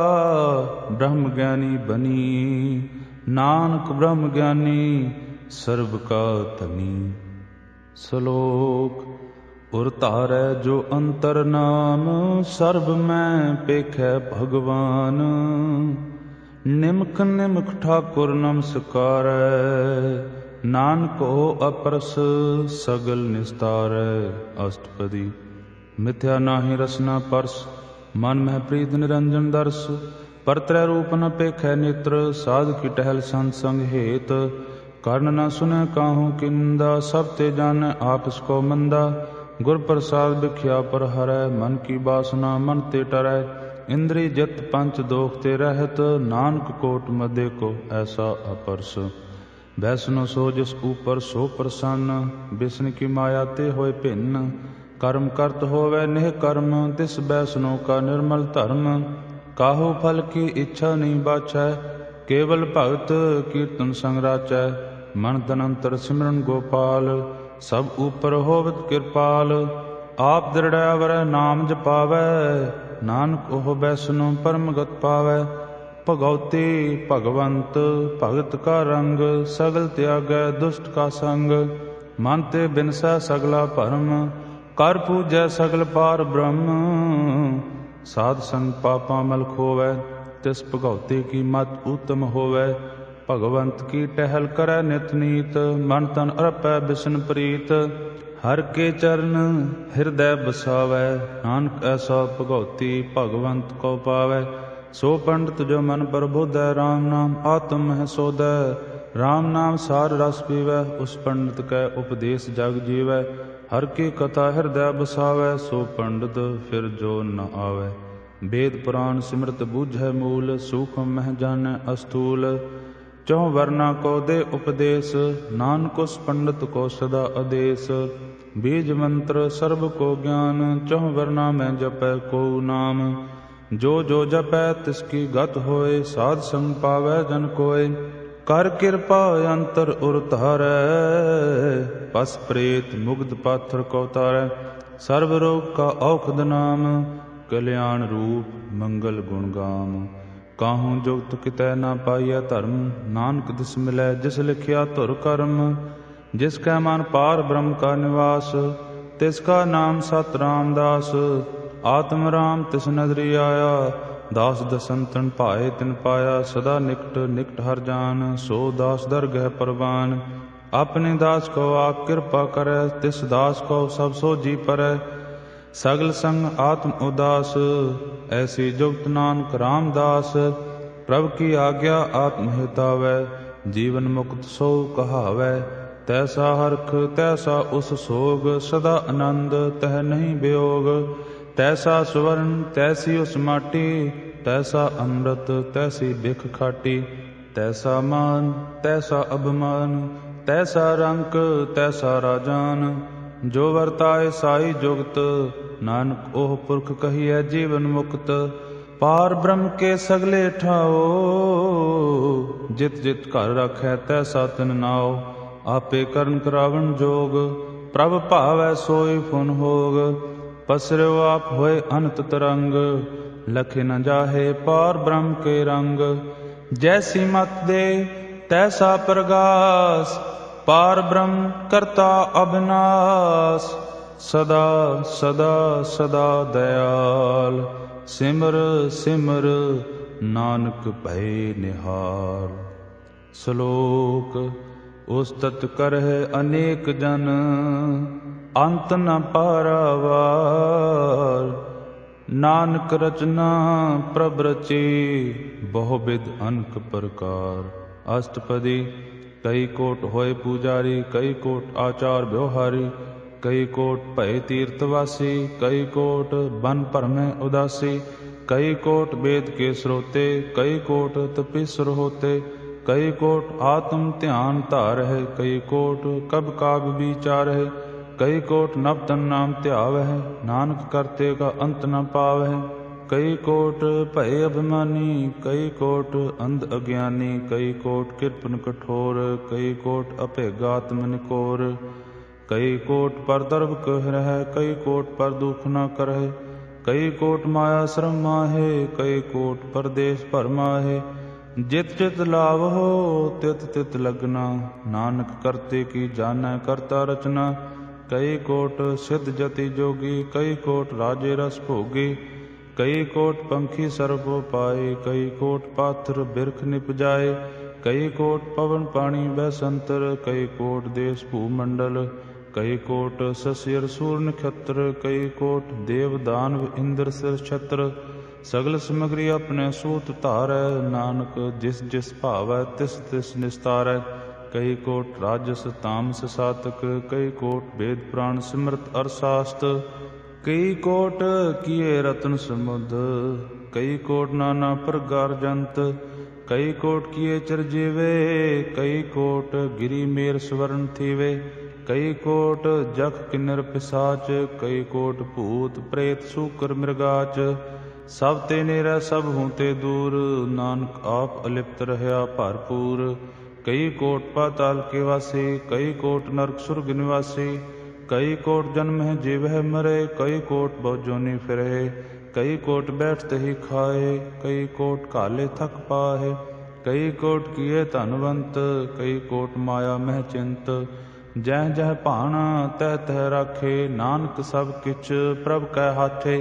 ब्रह्म ज्ञानी बनी, नानक ब्रह्म ज्ञानी सर्व का धनी। श्लोक उर तारै जो अंतर नाम, सर्ब में पेखै भगवान। निमख निमख ठाकुर नमस्कारै, नानक हो अपरस सगल निस्तारै। अष्टपदी। मिथ्या नाहि रसना परस मन मह प्रीत निरंजन दर्श। परत्रय रूप न पेखै नेत्र साध की टहल संत संग हेत। कर्ण न सुनै काहू की निंदा सब ते जानै आपस को मंदा। गुर प्रसाद बिख्या पर हरै मन की बासना मन ते टरै। इंद्री जित पंच दोख ते रहत नानक कोट मध्य को ऐसा अपरस। वैष्णो सो जिस ऊपर सो प्रसन्न विष्णु की माया ते होए भिन्न। कर्म करत होवै नेह कर्म तिस वैष्णो का निर्मल धर्म। काहू फल की इच्छा नहीं बाछै केवल भगत कीर्तन संग राचै। मन तन अंतर सिमरन गोपाल सब ऊपर होवत कृपाल। आप दृढ़ अवर नाम जपावै नानक ओह वैष्णो परम गत पावै। भगवती भगवंत भगत का रंग सगल त्यागै दुष्ट का संग। मन ते बिनसै सगला भरम कर पूजै सगल पार ब्रह्म। साध संग पापा मल खोवै तिस भगवती की मत उत्तम होवै। भगवंत की टहल करै नित नीत मन तन अर्पै बिसन प्रीत। हर के चरण हृदय बसावै नानक ऐसा भगवती भगवंत को पावै। सो पंडित जो मन प्रबोधै राम नाम आत्म मह सोधै। राम नाम सार रस पीवै उस पंडित कै उपदेश जग जीवै। हर की कथा हृदय बसावै सो पंडित फिर जो न आवै। वेद पुराण सिमरत बूझै मूल सूक्ष्म मह जानै अस्थूल। चौं वर्णा को दे उपदेश नानक उस पंडित को सदा आदेश। बीज मंत्र सर्व को ज्ञान चौं वर्णा में जपै को नाम। जो जो जपै तिसकी गत होए साध संग पावै जन कोय। कर कृपा अंतर उर तारै पस प्रेत मुग्ध पाथर को तारै। सर्व रोग का औखद नाम कल्याण रूप मंगल गुण गाम। काहूँ जुगत कितै न पाइय धर्म नानक तिस मिलै जिस लिखिया धुर कर्म। जिसकै मन पार ब्रह्म का निवास तिसका नाम सत रामदास। आत्म राम तिस नदरी आया दास दसंतन पाए तिन पाया। सदा निकट निकट हर जान सो दास दरगह परवान। अपने दास को आप कृपा करै तिस दास को सब सो जी परै। सगल संग आत्म उदास ऐसी जुगत नानक रामदास। प्रभु की आज्ञा आत्म हितावै जीवन मुक्त सो कहावै। तैसा हरख तैसा उस सोग सदा आनंद तह नहीं वियोग। तैसा सुवर्ण तैसी उस माटी तैसा अमृत तैसी बिख खाटी। तैसा मान तैसा अभिमान तैसा रंक तैसा राजान। जो वर्ताए साई जुगत नानक ओह पुरख कहिए जीवन मुक्त। पार ब्रह्म के सगले ठाओ जित जित घर रखै तैसा तिन नाओ। आपे करन करावन जोग प्रभ भावै सोई फुन होग। पसरो आप होए अनंत तरंग लखे न जाहे पार ब्रह्म के रंग। जैसी मत दे तैसा प्रगास पार ब्रह्म करता अविनाश। सदा सदा सदा दयाल सिमर सिमर नानक भय निहाल। श्लोक उस्तत करह अनेक जन अंत न पारावार। नानक रचना प्रभ रची बहुविध अनक प्रकार। अष्टपदी। कई कोट होए पुजारी कई कोट आचार व्यवहारी। कई कोट भय तीर्थवासी कई कोट बन भरमें उदासी। कई कोट वेद के स्रोते कई कोट तपीसर होते। कई कोट आत्म ध्यान धारह कई कोट कब काब विचारह। कई कोट नवतन नाम ध्यावह नानक करते का अंत न पावह। कई कोट भय अभिमानी कई कोट अंध अज्ञानी। कई कोट कृपन कठोर कई कोट अभेगात्म निकोर। कई कोट पर दर्भ कह रह कई कोट पर दुख न करह। कई कोट माया श्रम माहे कई कोट परदेश भर माहे। जित जित लाभ हो तित तित लगना नानक करते की जानै करता रचना। कई कोट सिद्ध जति जोगी कई कोट राजे रस भोगी। कई कोट पंखी सर्व पाए कई कोट पाथर बिरख निप जाए। कई कोट पवन पानी बैसंतर, कई कोट देश भूमंडल, कई कोट शशिर सूर नक्षत्र, कई कोट देव दानव इंद्र सिर छत्र, सगल समग्री अपने सूत धारै, नानक जिस जिस भावै तिस तिस निस्तारै। कई कोट राजस तामस सातक, कई कोट वेद पुराण सिमरत अरसास्त, कई कोट किए रत्न समुद्र, कई कोट नाना प्रकार जंत, कई कोट किए चिरजीवे, कई कोट गिरी मेर स्वर्ण थीवे, कई कोट जख किन्नर पिसाच, कई कोट भूत प्रेत सूकर मृगाच, सब ते नेरै सब हूँ ते दूर, नानक आप अलिप्त रहया भरपूर। कई कोट पाताल के वासी, कई कोट नरक सुरग निवासी, कई कोट जन्म है जीव है मरे, कई कोट बहुजोनी फिरे, कई कोट बैठते ही खाए, कई कोट काले थक पाए, कई कोट किए धनवंत, कई कोट माया मह चिंत, जह जह भाना तह तह राखे, नानक सब किछ प्रभ कै हाथे।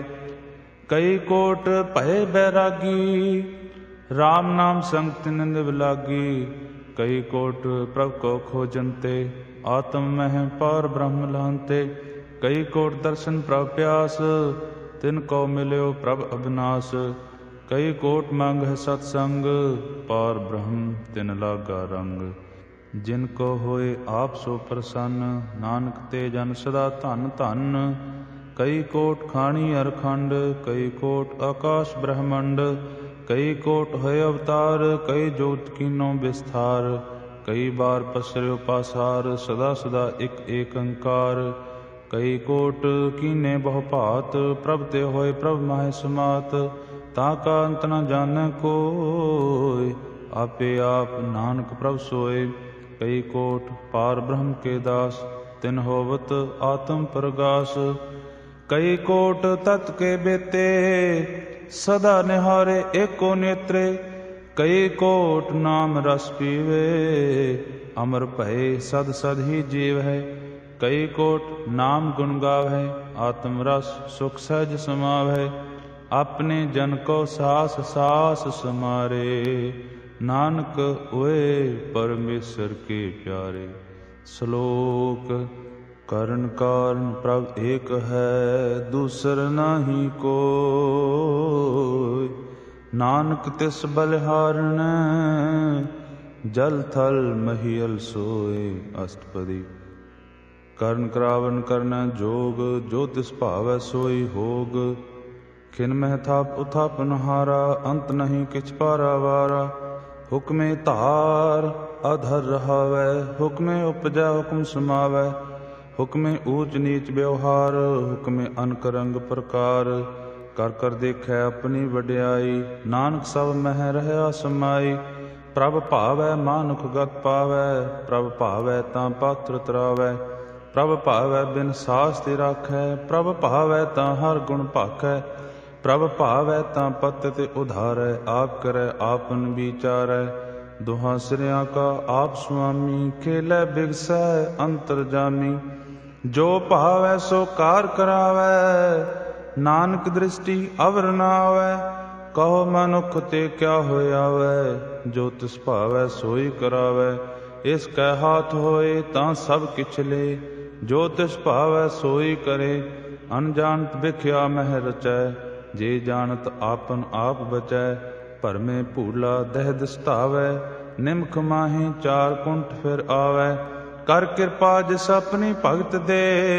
कई कोट भय बैरागी, राम नाम संग तिन निभ लागी, कई कोट प्रभ को खोजनते, आत्म मह पार ब्रह्म लहनते, कई कोट दर्शन प्रभ प्यास, तिनको मिल्यो प्रभ अविनाश, कई कोट मांग है सत्संग, पार ब्रह्म तिन लागा रंग, जिनको होए आप सो प्रसन्न, नानक ते जन सदा धन धन। कई कोट खाणी अरखंड, कई कोट आकाश ब्रह्मंड, कई कोट है अवतार, कई जोत कीनो विस्तार, कई बार पसर्यो पासार, सदा सदा एक एक अंकार, कई कोट कीने बहु भात, प्रभ ते होए प्रभ माहे समात, ताका अंत न जाने कोय, आपे आप नानक प्रभ सोए। कई कोट पार ब्रह्म के दास, तिन होवत आत्म प्रगास, कई कोट तत् के बेते, सदा निहारे एको नेत्रे, कई कोट नाम रस पीवे, अमर भय सद सद ही जीव है, कई कोट नाम गुण गावै, आत्म रस सुख सहज समावै, अपने जन को सास सास समारे, नानक ओए परमेश्वर के प्यारे। श्लोक करण कारण प्रभ एक है, दूसर नाही कोय, नानक तिस बलिहारण, जल थल महियल सोय। अष्टपदी। करण करावन करना जोग, जो तिस भावै सोई होग, खिन मह थाप उथापन हारा, अंत नहीं किछ पारावारा, हुक्मे धार अधर रहावै, हुक्मे उपजै हुक्म समावै, हुक्मे ऊच नीच व्यवहार, हुक्मे अनक रंग प्रकार, कर कर देखै अपनी वड्याई, नानक सब मह रहया समाई, प्रभ भावै मानुख गत पावै, प्रभ भावै तां पात्र तरावै, प्रभ भावै बिन सास्ति राखै, प्रभ भावै तां हर गुण भाखै, प्रभ भावै तां पतित उधारै, आप करै आपन विचारै, दुहां सिरियां का आप स्वामी, खेलै बिगसै अंतरजामी, जो भावै सो कार करावै, नानक दृष्टि अवर न आवै, कहो मनुख ते क्या होय आवै, जो तिस भावै सोई करावै, इसकै हाथ होए तां सब किछ ले, जो तिस भावै सोई करे, अनजानत बिख्या मह रचै, जे जानत आपन आप बचै, भरमे भूला दह दिसतावै, निमख माही चार कुंठ फिर आवै, कर कृपा जिस अपनी भगत दे,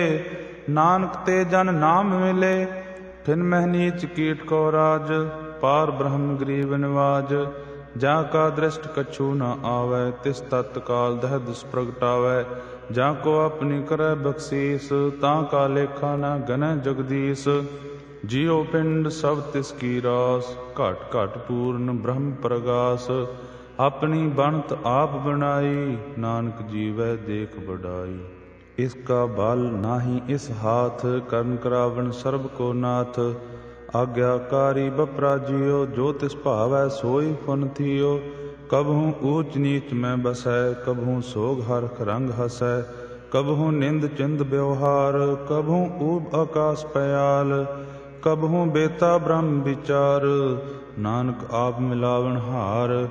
नानक ते जन नाम मिले, फिन मह नीच कीट को राज, पार ब्रह्म गरीब निवाज, जाका दृष्ट कछु न आवै, तिस तत्काल दह दिस प्रगटावै, जाको अपनी करे बख्शीस, ताका लेखा न गनै जगदीश, जियो पिंड सब तिसकी रास, घट घट पूर्ण ब्रह्म प्रगास, अपनी बनत आप बनाई, नानक जीवै देख बढ़ाई, इसका बल नाही इस हाथ, करण करावन सर्ब को नाथ, आज्ञाकारी बपराजियो, जो तिस भावै सोई फुन थियो, कबहूँ ऊच नीच में बसै, कबहूँ सोग हरख रंग हसै, कबहूँ निंद चिंद व्यवहार, कबहूँ ऊब आकाश पयाल, कबहूँ बेता ब्रह्म विचार, नानक आप मिलावन हार,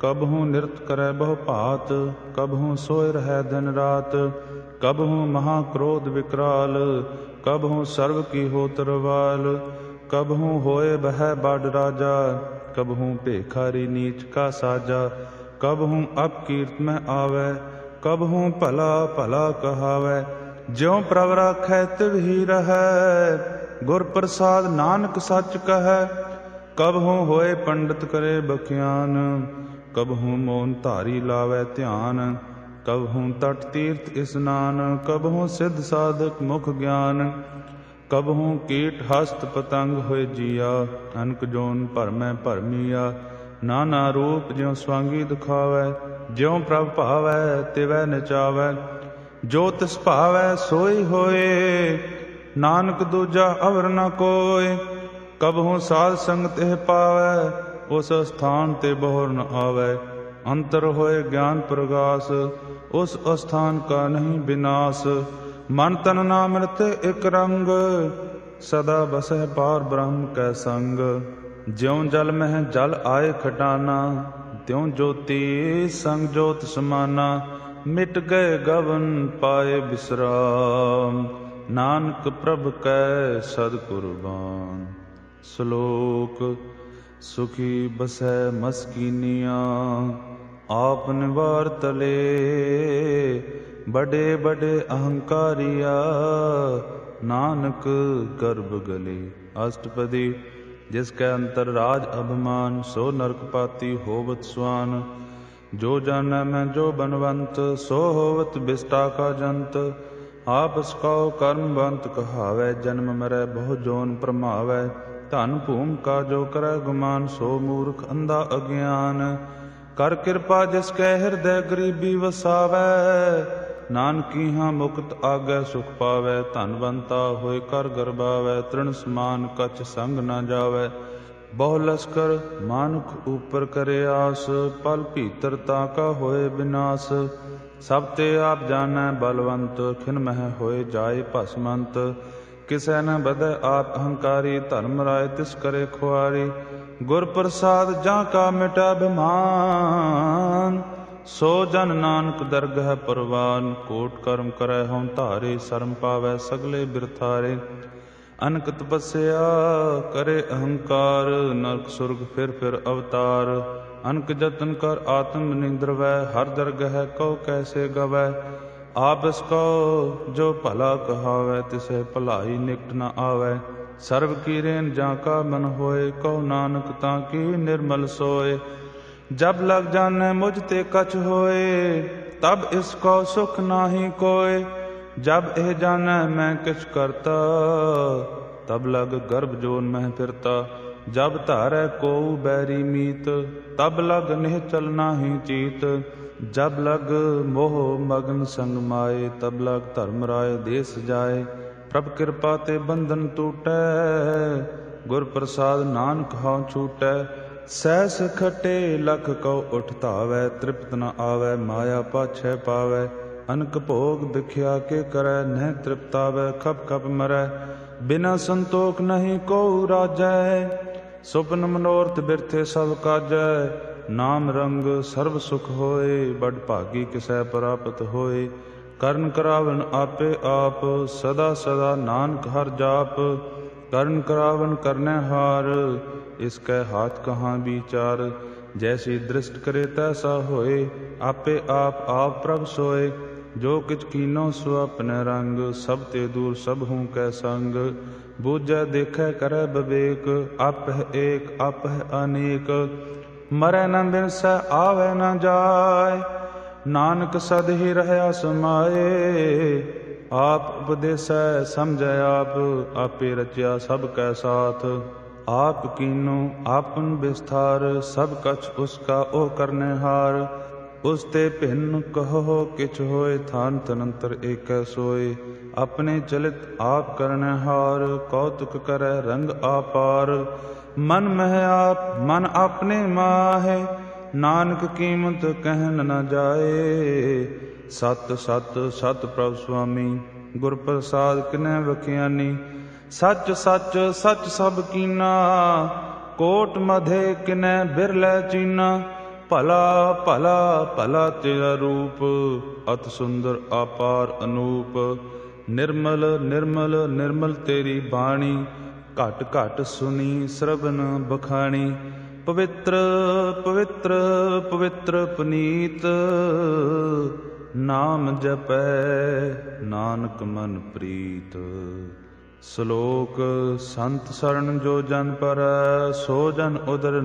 कबहू निरत करे बहु भात, कबहू सोए रहे दिन रात। कबहू महाक्रोध विकराल, कबहू सर्व की होत रवाल। कबहू होए बह बड़ राजा, कबहू भेखारी नीच का साजा। कबहू अपकीर्त में आवे, कबहू भला भला कहावे। ज्यों प्रभ राखै तिव ही रहै, गुर प्रसाद नानक सच कहै। कबहू होए पंडित करे बख्यान, कबहू मौन धारी लावे ध्यान। कबहू तट तीर्थ स्नान, कबहू सिद्ध साधक मुख ज्ञान। कबहू कीट हस्त पतंग होए जिया, अनक जोन भरमै भरमिया। नाना रूप ज्यों स्वांगी दिखावै, ज्यों प्रभ भावै तिवै नचावै। जो तिस भावै सोई होए, नानक दूजा अवर न कोय। कबहू साध संग तिह पावै, उस स्थान ते बहुर न आवै। अंतर होए ज्ञान प्रगास, उस स्थान का नहीं विनाश। मन तन नाम रते एक रंग, सदा बसह पार ब्रह्म कै संग। ज्यों जल में जल आए खटाना, त्यों ज्योति संग ज्योत समाना। मिट गए गवन पाए विश्राम, नानक प्रभ कै सदकुरबान। श्लोक सुखी बसै मस्कीनिया, आप निवार तले। बड़े बड़े अहंकारिया, नानक गर्भ गले। अष्टपदी। जिसके अंतर राज अभिमान, सो नरकपाती होवत स्वान। जो जानै मैं जो बनवंत, सो होवत बिष्टा का जंत। आपस कौ कर्मवंत कहावै, जन्म मरै बहु जोन प्रमावै। धन भूम का जो करै गुमान, सो मूर्ख अंधा अज्ञान। कर कृपा जिसके हृदय गरीबी वसावै, नानकी हाँ मुक्त आगे सुख पावै। धनवंता होए कर गरबावै, तृण समान कछ संग न जावै। बहु लश्कर मानुख ऊपर करे आस, पल भीतर ताका होए विनाश। सब ते आप जानै बलवंत, खिन मह होए जाए भस्मंत। किसै न बधै आप अहंकारी, धर्म राय तिस करे खुआरी। गुर प्रसाद जां का मिटै अभिमान, सो जन नानक दरगह परवान। कोट कर्म करै हਉ धारे, शर्म पावै सगले बिरथारे। अनक तपस्या करे अहंकार, नरक सुरग फिर अवतार। अनक जतन कर आत्म निंद्रवै, हर दरगह कौ कैसे गवै। आपस कौ जो भला कहावै, तिसे भलाई निकट न आवै। सर्व की रेन जाका मन होए, कहो नानक ताकी निर्मल सोए। जब लग जाने मुझ ते कछ होए, तब इसको सुख नाही कोय। जब एह जानै मैं किछ करता, तब लग गर्भ जोन मह फिरता। जब धारै कोउ बैरी मीत, तब लग निहचल नाही चीत। जब लग मोह मगन संग माए, तब लग धर्म राय देस जाए। प्रभ कृपा ते बंधन टूटै, गुर प्रसाद नानक हਉ छूटै। सहस खटे लख कौ उठ धावै, तृप्त न आवै माया पाछै पावै। अनक भोग दिखिया के करै, नह तृप्तावै खप खप मरै। बिना संतोख नहीं को राजै, सुपन मनोरथ बिरथे सब काजै। नाम रंग सर्व सुख होए, बड़ भागी किसै प्राप्त होए। ਕਰਨ ਕਰਾਵਨ ਆਪੇ ਆਪ, ਸਦਾ ਸਦਾ ਨਾਨਕ ਹਰ ਜਾਪ। ਕਰਨ ਕਰਾਵਨ ਕਰਨੈ ਹਾਰ, ਇਸਕੈ ਹਾਥ ਕਹਾਂ ਵਿਚਾਰ। ਜੈਸੀ ਦ੍ਰਿਸ਼ਟ ਕਰੇ ਤੈਸਾ ਹੋਏ, ਆਪੇ ਆਪ ਪ੍ਰਭ ਸੋਏ। ਜੋ ਕਿਛ ਕੀਨੋ ਸੋ ਆਪਣੇ ਰੰਗ, ਸਭ ਤੇ ਦੂਰ ਸਭ ਹੂੰ ਕੈ ਸੰਗ। ਬੂਝੈ ਦੇਖੈ ਕਰੈ ਵਿਵੇਕ, ਆਪਹਿ ਏਕ ਆਪਹਿ ਅਨੇਕ। ਮਰੈ ਨ ਬਿਨਸੈ ਆਵੈ ਨ ਜਾਇ, नानक सद ही रहया समाए। आप उपदेसै समझै आप, आपे रचया सब कै साथ। आप कीनो आपन विस्तार, सब कछ उसका ओ करने हार। उस ते भिन्न कहो किछ होए, थान तनंतर एकै सोए। अपने चलित आप करने हार, कौतुक करै रंग आपार। मन मह आप मन अपने माहे, नानक कीमत कहन न जाए। सत सत सत प्रभ स्वामी, गुर प्रसाद किनै बख्यानी। सच सच सच सब कीना, कोट मधे किनै बिरलै चीना। ਭਲਾ ਭਲਾ ਭਲਾ ਤੇਰਾ ਰੂਪ, ਅਤ ਸੁੰਦਰ ਆਪਾਰ ਅਨੂਪ। ਨਿਰਮਲ ਨਿਰਮਲ ਨਿਰਮਲ ਤੇਰੀ ਬਾਣੀ, ਘਟ ਘਟ ਸੁਣੀ ਸਰਵਨ ਬਖਾਣੀ। ਪਵਿੱਤਰ ਪਵਿੱਤਰ ਪਵਿੱਤਰ ਪੁਨੀਤ, ਨਾਮ ਜਪੈ ਨਾਨਕ ਮਨ ਪ੍ਰੀਤ। ਸ਼ਲੋਕ। ਸੰਤ ਸਰਣ ਜੋ ਜਨ ਪਰੈ, ਸੋ ਜਨ ਉਦਰ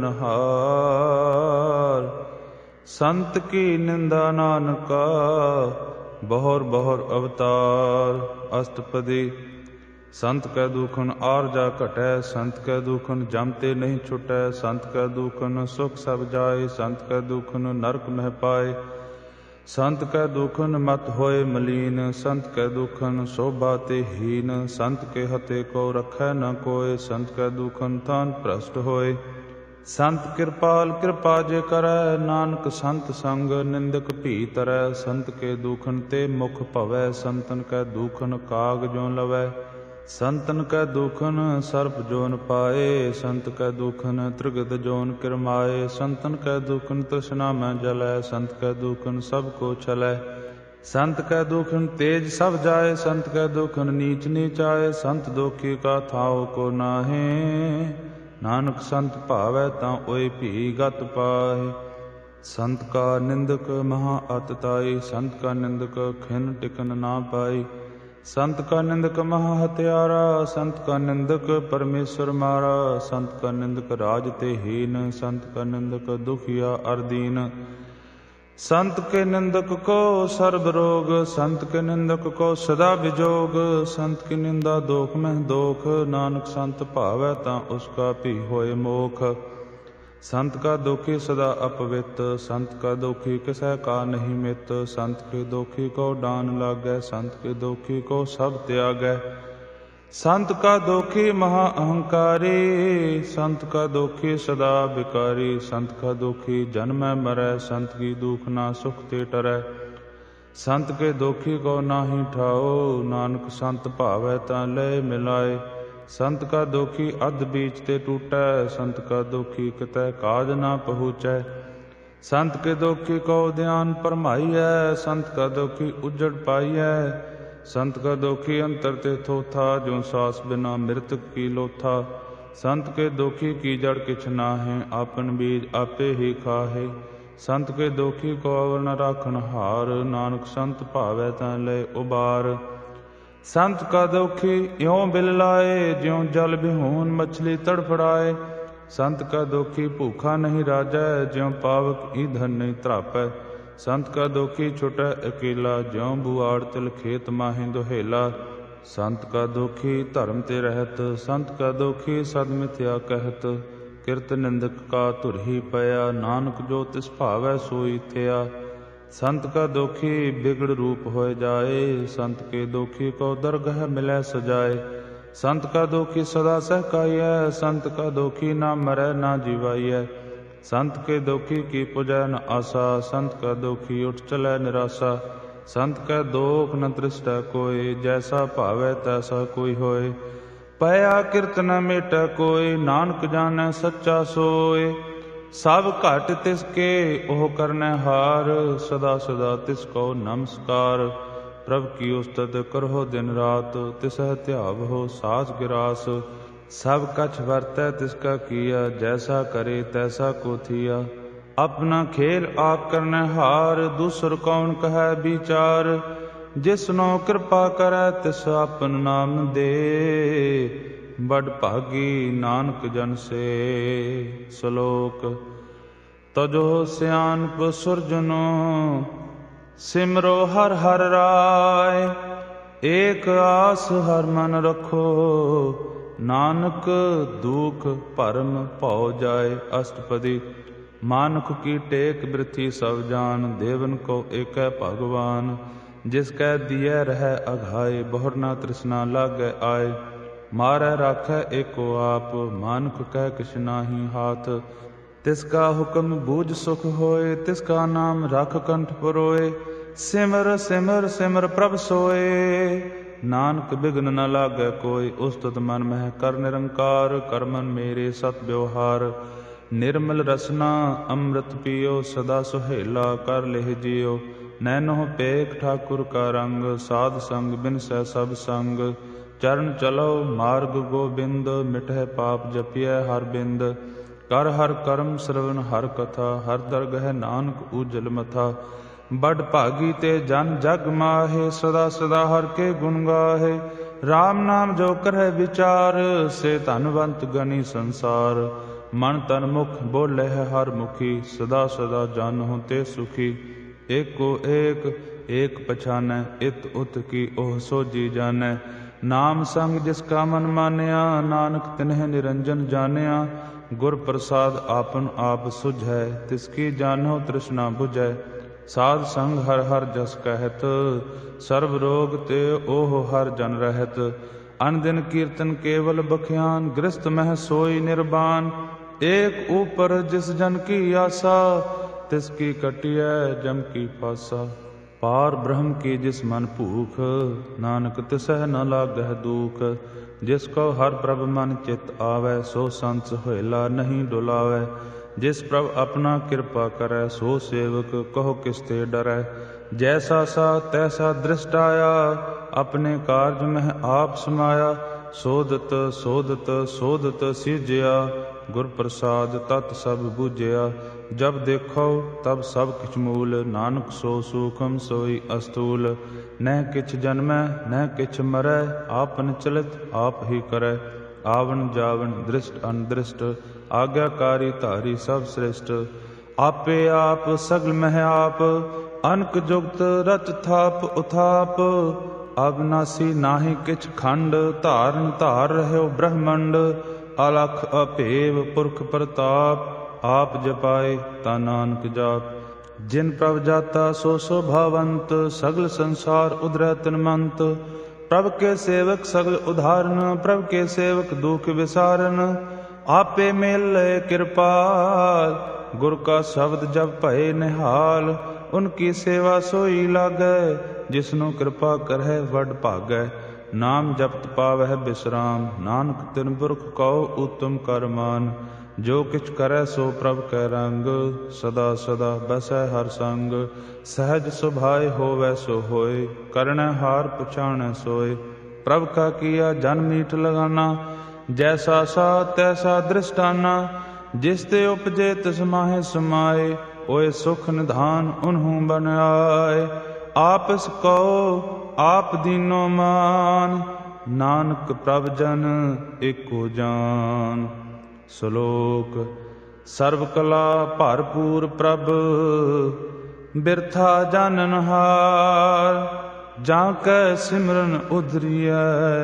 ਨਹਾਰ। ਸੰਤ ਕੀ ਨਿੰਦਾ ਨਾਨਕਾ, ਬਹੁਰ ਬਹੁਰ ਅਵਤਾਰ। ਅਸ਼ਟਪਦੀ। ਸੰਤ ਕੈ ਦੂਖਨ ਆਰਜਾ ਘਟੈ, ਸੰਤ ਕੈ ਦੂਖਨ ਜਮ ਤੇ ਨਹੀਂ ਛੁਟੈ। ਸੰਤ ਕੈ ਦੂਖਨ ਸੁਖ ਸਭ ਜਾਏ, ਸੰਤ ਕੈ ਦੂਖਨ ਨਰਕ ਮਹਿ ਪਾਏ। ਸੰਤ ਕੈ ਦੂਖਨ ਮਤ ਹੋਏ ਮਲੀਨ, ਸੰਤ ਕੈ ਦੂਖਨ ਸ਼ੋਭਾ ਤੇ ਹੀਨ। ਸੰਤ ਕੇ ਹਤੇ ਕੋ ਰਖੈ ਨ ਕੋਇ, ਸੰਤ ਕੈ ਦੂਖਨ ਥਾਨ ਭ੍ਰਸ਼ਟ ਹੋਏ। ਸੰਤ ਕਿਰਪਾਲ ਕਿਰਪਾ ਜੇ ਕਰੈ, ਨਾਨਕ ਸੰਤ ਸੰਗ ਨਿੰਦਕ ਭੀ ਤਰੈ। ਸੰਤ ਕੇ ਦੂਖਨ ਤੇ ਮੁਖ ਭਵੈ, ਸੰਤਨ ਕੈ ਦੂਖਨ ਕਾਗ ਜੋ ਲਵੈ। ਸੰਤਨ ਕੈ ਦੂਖਨ ਸਰਪ ਜੋਨ ਪਾਏ, ਸੰਤ ਕੈ ਦੂਖਨ ਤ੍ਰਿਗਦ ਜੋਨ ਕਿਰਮਾਏ। ਸੰਤਨ ਕੈ ਦੂਖਨ ਤ੍ਰਿਸ਼ਨਾ ਮੈਂ ਜਲੈ, ਸੰਤ ਕੈ ਦੂਖਨ ਸਭ ਕੋ ਛਲੈ। ਸੰਤ ਕੈ ਦੂਖਨ ਤੇਜ ਸਭ ਜਾਏ, ਸੰਤ ਕੈ ਦੂਖਨ ਨੀਚ ਨੀਚ ਆਏ। ਸੰਤ ਦੁਖੀ ਕਾ ਥਾਉ ਕੋ ਨਾਹੇ, ਨਾਨਕ ਸੰਤ ਭਾਵੈ ਤਾਂ ਓਏ ਭੀ ਗਤ ਪਾਏ। ਸੰਤ ਕਾ ਨਿੰਦਕ ਮਹਾ ਅਤਿਤਾਈ, ਸੰਤ ਕਾ ਨਿੰਦਕ ਖਿਨ ਟਿਕਨ ਨਾ ਪਾਈ। ਸੰਤ ਕਾ ਨਿੰਦਕ ਮਹਾ ਹਤਿਆਰਾ, ਸੰਤ ਕਾ ਨਿੰਦਕ ਪਰਮੇਸ਼ਰ ਮਾਰਾ। ਸੰਤ ਕਾ ਨਿੰਦਕ ਰਾਜ ਤੇ ਹੀਨ, ਸੰਤ ਕਾ ਨਿੰਦਕ ਦੁਖੀਆ ਅਰ ਦੀਨ। ਸੰਤ ਕੇ ਨਿੰਦਕ ਕੋ ਸਰਬ ਰੋਗ, ਸੰਤ ਕੇ ਨਿੰਦਕ ਕੋ ਸਦਾ ਵਿਜੋਗ। ਸੰਤ ਕੀ ਨਿੰਦਾ ਦੋਖ ਮਹਿ ਦੋਖ, ਨਾਨਕ ਸੰਤ ਭਾਵੈ ਤਾਂ ਉਸਕਾ ਭੀ ਹੋਏ ਮੋਖ। ਸੰਤ ਕਾ ਦੋਖੀ ਸਦਾ ਅਪਵਿੱਤ, ਸੰਤ ਕਾ ਦੋਖੀ ਕਿਸੈ ਕਾ ਨਹੀਂ ਮਿਤ। ਸੰਤ ਕੇ ਦੋਖੀ ਕੋ ਡਾਨ ਲਾਗੈ, ਸੰਤ ਕੇ ਦੋਖੀ ਕੋ ਸਭ ਤਿਆਗੈ। ਸੰਤ ਕਾ ਦੋਖੀ ਮਹਾ ਅਹੰਕਾਰੀ, ਸੰਤ ਕਾ ਦੋਖੀ ਸਦਾ ਬਿਕਾਰੀ। ਸੰਤ ਕਾ ਦੋਖੀ ਜਨਮੈ ਮਰੈ, ਸੰਤ ਕੀ ਦੁਖ ਨਾ ਸੁਖ ਤੇ ਟਰੈ। ਸੰਤ ਕੇ ਦੋਖੀ ਕੋ ਨਾਹੀ ਠਾਓ, ਨਾਨਕ ਸੰਤ ਭਾਵੈ ਤਾਂ ਲੈ ਮਿਲਾਏ। ਸੰਤ ਕਾ ਦੋਖੀ ਅਧ ਬੀਚ ਤੇ ਟੂਟੈ, ਸੰਤ ਕਾ ਦੋਖੀ ਕਿਤੈ ਕਾਜ ਨਾ ਪਹੁੰਚੈ। ਸੰਤ ਕੇ ਦੋਖੀ ਕੋ ਧਿਆਨ ਭਰਮਾਈਐ, ਸੰਤ ਕਾ ਦੋਖੀ ਉਜੜ ਪਾਈਐ। ਸੰਤ ਕਾ ਦੋਖੀ ਅੰਤਰ ਤੇ ਥੋਥਾ, ਜੋ ਸਾਸ ਬਿਨਾ ਮ੍ਰਿਤਕ ਕੀ ਲੋਥਾ। ਸੰਤ ਕੇ ਦੋਖੀ ਕੀ ਜੜ ਕਿਛ ਨਾਹੈ, ਆਪਨ ਬੀਜ ਆਪੇ ਹੀ ਖਾਹੇ। ਸੰਤ ਕੇ ਦੋਖੀ ਕੋ ਅਵਰ ਨ ਰਾਖਨ ਹਾਰ, ਨਾਨਕ ਸੰਤ ਭਾਵੈ ਤਾਂ ਲੈ ਉਬਾਰ। ਸੰਤ ਕਾ ਦੋਖੀ ਇਉਂ ਬਿਲ ਲਾਏ, ਜਿਉਂ ਜਲ ਬਿਹੂਨ ਮਛਲੀ ਤੜਫੜਾਏ। ਸੰਤ ਕਾ ਦੋਖੀ ਭੂਖਾ ਨਹੀਂ ਰਾਜੈ, ਜਿਉਂ ਪਾਵਕ ਈਂਧਨ ਨਹੀਂ ਧਰਾਪੈ। ਸੰਤ ਕਾ ਦੋਖੀ ਛੁਟੈ ਅਕੇਲਾ, ਜਿਉਂ ਬੁਆੜ ਤਿਲ ਖੇਤ ਮਾਹੀ ਦੁਹੇਲਾ। ਸੰਤ ਕਾ ਦੋਖੀ ਧਰਮ ਤੇ ਰਹਿਤ, ਸੰਤ ਕਾ ਦੋਖੀ ਸਦ ਮਿਥਿਆ ਕਹਿਤ। ਕਿਰਤ ਨਿੰਦਕ ਕਾ ਧੁਰ ਹੀ ਪਿਆ, ਨਾਨਕ ਜੋ ਤਿਸ ਭਾਵੈ ਸੋਈ ਥਿਆ। ਸੰਤ ਕਾ ਦੋਖੀ ਬਿਗੜ ਰੂਪ ਹੋਇ ਜਾਏ, ਸੰਤ ਕੇ ਦੋਖੀ ਕੋ ਦਰਗਹ ਮਿਲੈ ਸਜਾਏ। ਸੰਤ ਕਾ ਦੋਖੀ ਸਦਾ ਸਹਿਕਾਈਐ, ਸੰਤ ਕਾ ਦੋਖੀ ਨਾ ਮਰੈ ਨਾ ਜੀਵਾਈਐ। ਸੰਤ ਕੇ ਦੋਖੀ ਕੀ ਪੁਜੈ ਨ ਆਸਾ, ਸੰਤ ਕਾ ਦੋਖੀ ਉਠ ਚਲੈ ਨਿਰਾਸਾ। ਸੰਤ ਕੈ ਦੋਖ ਨ ਤ੍ਰਿਸ਼ਟੈ ਕੋਇ, ਜੈਸਾ ਭਾਵੈ ਤੈਸਾ ਕੋਈ ਹੋਏ। ਪਇਆ ਕਿਰਤ ਨ ਮੇਟੈ ਕੋਇ, ਨਾਨਕ ਜਾਣੈ ਸੱਚਾ ਸੋਇ। ਸਭ ਘਟ ਤਿਸ ਕੇ ਉਹ ਕਰਨੈ ਹਾਰ, ਸਦਾ ਸਦਾ ਤਿਸ ਕੋ ਨਮਸਕਾਰ। ਪ੍ਰਭ ਕੀ ਉਸਤਤ ਕਰਹੁ ਦਿਨ ਰਾਤ, ਤਿਸਹਿ ਧਿਆਵਹੁ ਸਾਸ ਗਿਰਾਸ। ਸਭ ਕਛ ਵਰਤੈ ਤਿਸ ਕਾ ਕੀਆ, ਜੈਸਾ ਕਰੇ ਤੈਸਾ ਕੋ ਥੀਆ। ਆਪਣਾ ਖੇਲ ਆਪ ਕਰਨੈ ਹਾਰ, ਦੂਸਰ ਕੌਣ ਕਹੈ ਵਿਚਾਰ। ਜਿਸਨੋ ਕਿਰਪਾ ਕਰੈ ਤਿਸ ਆਪਨ ਨਾਮ ਦੇ, ਬੜ ਭਾਗੀ ਨਾਨਕ ਜਨ ਸੇ। ਸ਼ਲੋਕ। ਤਜੋ ਸਿਆਣਪ ਸੁਰਜਨੋ, ਸਿਮਰੋ ਹਰਿ ਹਰਿ ਰਾਇ। ਏਕ ਆਸ ਹਰਿ ਮਨ ਰਖੋ, ਨਾਨਕ ਦੁਖ ਭਰਮ ਭਉ ਜਾਏ। ਅਸ਼ਟਪਦੀ। ਮਾਨੁਖ ਕੀ ਟੇਕ ਬ੍ਰਿਥੀ ਸਭ ਜਾਨ, ਦੇਵਨ ਕੋ ਏਕੈ ਭਗਵਾਨ। ਜਿਸ ਕੈ ਦੀਐ ਰਹੈ ਅਘਾਏ, ਬਹੁਰ ਨਾ ਤ੍ਰਿਸ਼ਨਾ ਲਾਗੈ ਆਏ। ਮਾਰੈ ਰਾਖੈ ਏਕੋ ਆਪ, ਮਾਨੁਖ ਕੈ ਕਿਛ ਨਾਹੀ ਹਾਥ। ਤਿਸ ਕਾ ਹੁਕਮ ਬੂਝ ਸੁਖ ਹੋਏ, ਤਿਸ ਕਾ ਨਾਮ ਰਖ ਕੰਠ ਪਰੋਏ। ਸਿਮਰ ਸਿਮਰ ਸਿਮਰ ਪ੍ਰਭ ਸੋਏ, ਨਾਨਕ ਬਿਘਨ ਨ ਲਾਗੈ ਕੋਇ। ਉਸਤਤ ਮਨ ਮਹਿ ਕਰ ਨਿਰੰਕਾਰ, ਕਰ ਮਨ ਮੇਰੇ ਸਤ ਵਿਵਹਾਰ। निर्मल रसना अमृत पियो, सदा सुहेला कर लेह जियो। नैनो पेख ठाकुर का रंग, साध संग बिन सै सब संग। चरण चलो मार्ग गोबिंद, मिटह पाप जपिय हर बिंद। कर हर कर्म श्रवण हर कथा, हर दरगह नानक उजल मथा। बड़ भागी ते जन जग माहे, सदा सदा हर के गुण गाहे। राम नाम जो करह विचार, से धनवंत गनी संसार। मन तन मुख बोले है हर मुखी, सदा सदा जानो ते सुखी। एको एक एक पछानै, इत उत की ओह सोजी जानै। नाम संग जिसका मन मानया, नानक तिन्ह निरंजन जानिया। गुर प्रसाद आपन आप सुझै, तिसकी जानो तृष्णा बुझै। साध संग हर हर जस कहत, सर्व रोग ते ओह हर जन रहत। अन दिन कीर्तन केवल बख्यान, गृहस्थ मह सोई निर्बान। एक ऊपर जिस जन की आशा, तिसकी कटिय जम की पासा। पार ब्रह्म की जिस मन भूख, नानक तिसह न लागह दुख। जिसको हर प्रभ मन चित आवै, सो संत सोहेला नहीं डुलावै। जिस प्रभ अपना कृपा करै, सो सेवक कहो किसते डरै। जैसा सा तैसा दृष्ट आया, अपने कारज में आप समाया। सोधत सोधत सोधत सिजया, गुर प्रसाद तत् सब बुझया। जब देखो तब सब किछ मूल, नानक सो सूखम सोई अस्तूल। न किछ जन्मै न किछ मरै, आपन चलित आप ही करै। आवन जावन दृष्ट अनदृष्ट, आज्ञाकारी धारी सब श्रेष्ठ। आपे आप सगल मह आप, अनक जुगत रच थाप उथाप। अविनाशी नाहि किछ खंड, धारन धार रह्यो ब्रह्मंड। अलख अभेव पुरख प्रताप, आप जपाए ता नानक जाप। जिन प्रभ जाता सो शोभावंत, सगल संसार उधरै तनमंत। प्रभ के सेवक सगल उदाहरण, प्रभ के सेवक दुख विसारन। आपे मेल लय कृपाल, गुर का शब्द जब भय निहाल। उनकी सेवा सोई लागै, जिसनु कृपा करहै वड भागै। नाम जपत पावह विश्राम, नानक तिन पुरख कहो उत्तम कर मान। जो किछ करै सो प्रभ कै रंग, सदा सदा बसै हर संग। सहज सुभाय होवै सो होय, करनै हार पछाणै सोय। प्रभ का किया जन मीठ लगाना, जैसा सा तैसा दृष्टाना। जिस ते उपजे तिस माहे समाए, ओए सुख निधान उन्हूं बन आए। आपस कहो आप दीनो मान, नानक प्रभ जन एको जान। श्लोक सर्व कला भरपूर प्रभ, बिरथा जानन हार। जाकै सिमरन उधरियै,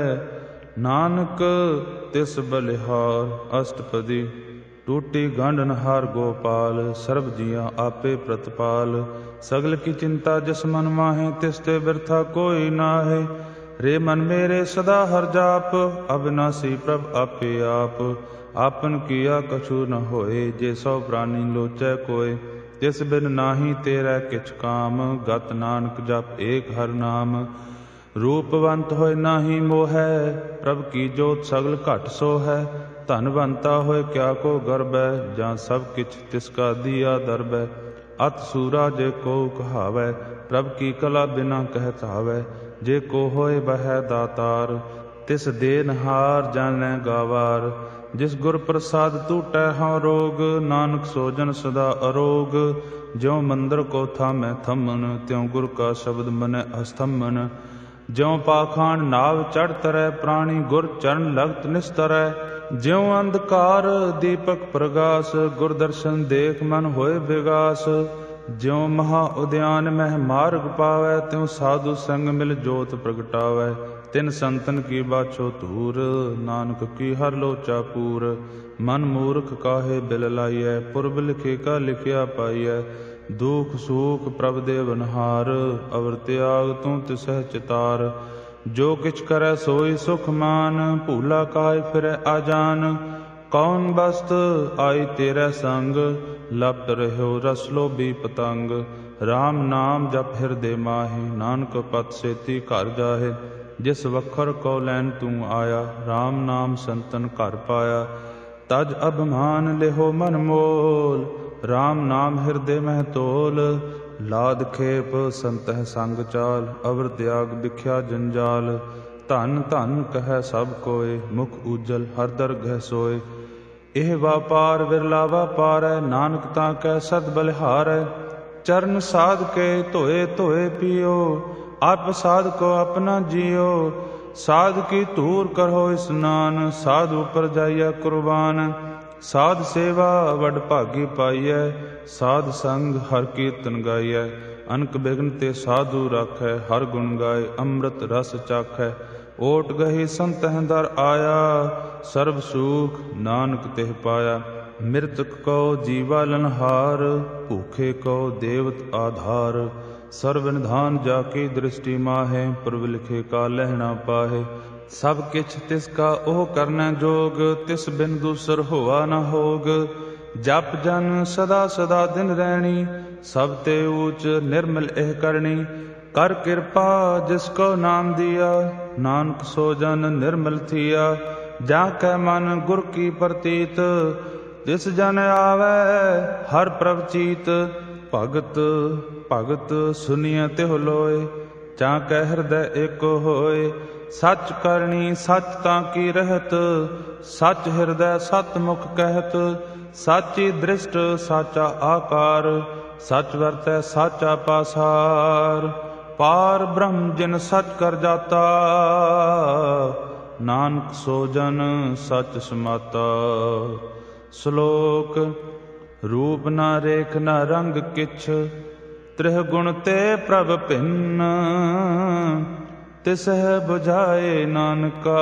नानक तिस बलिहार। अष्टपदी टूटी गंढन हार गोपाल, सर्व जिया आपे प्रतपाल। सगल की चिंता जिस मन माहे, तिस ते बिरथा कोई नाहे। रे मन मेरे सदा हर जाप, अविनाशी प्रभ आपे आप। आपन किया कछु न होए, जे सौ प्राणी लोचै कोय। तिस बिन नाही तेरै किछ काम, गत नानक जप एक हर नाम। रूपवंत होय नाही मोहै, प्रभ की जोत सगल घट सोहै। धनवंता होय क्या को गर्बै, जां सब किछ तिसका दिया दरबै। अत सूरा जे को कहावै, प्रभ की कला बिना कहत आवै। जे को होय वह दातार, तिस देनहार जानै गावार। जिस गुर प्रसाद टूटै हाँ रोग, नानक सोजन सदा अरोग। ज्यों मंदिर को थामै थमन, त्यों गुर का शब्द मनै अस्थमन। ज्यों पाखांड नाव चढ़ तरै, प्राणी गुर चरण लगत निस्तरै। ज्यों अंधकार दीपक प्रगास, गुर दर्शन देख मन होए विगास। ज्यों महा उद्यान मह मार्ग पावै, त्यों साधु संग मिल जोत प्रगटावै। तिन संतन की बाछो धूर, नानक की हर लोचा पूर। मन मूर्ख काहे बिल लाइयै, पुरब लिखे का लिखिया पाइयै। दुख सुख प्रभ देवनहार, अवर त्याग तू तिसह चितार। जो किछ करै सोई सुख मान, भूला काहे फिरै आजान। कौन बस्त आई तेरै संग, लपट रह्यो रस लोभी पतंग। राम नाम जप हिरदे माहे, नानक पत सेती घर जाहे। जिस वखर को लैन तू आया, राम नाम संतन घर पाया। तज अभिमान लेहो मन मोल, राम नाम हृदय मह तोल। लाद खेप संतह संग चाल, अवर त्याग बिख्या जंजाल। धन धन कह सब कोय, मुख उज्जल हर दरगह सोय। एह वापार विरला वापार है, नानक ताकै सद बलिहार है। चरण साध के धोए धोए पियो, आप साध को अपना जियो। साध की धूर करो स्नान, साध ऊपर जाइया कुर्बान। साध सेवा वड भागी पाइयै, साध संग हर कीर्तन गाइयै। अनक बिघ्न ते साधु राखै, हर गुण गाए अमृत रस चाखै। ओट गही संतह दर आया, सर्व सुख नानक तिह पाया। मृतक को जीवा लनहार, भूखे को देवत आधार। सर्व निधान जाकी दृष्टि माहे, प्रभु लिखे का लहना पाहे। सब किछ तिसका ओह करनै जोग, तिस बिन दूसर होआ न होग। जप जन सदा सदा दिन रैणी, सब ते ऊच निर्मल एह करणी। कर कृपा जिसको नाम दिया, नानक सो जन निर्मल थिया। जाकै मन गुर की प्रतीत, तिस जन आवे हर प्रभ चीत। भगत भगत सुनिय तिह लोय, चाकै हृदय एको होय। सच करनी सच ताकी रहत, सच हृदय सत मुख कहत। साची दृष्ट साचा आकार, सच वरतै साचा पासार। पार ब्रह्म जिन सच कर जाता, नानक सो जन सच समाता। श्लोक रूप न रेख न रंग किछ, त्रिह गुण ते प्रभ भिन्न। तिसह बुझाए नानका,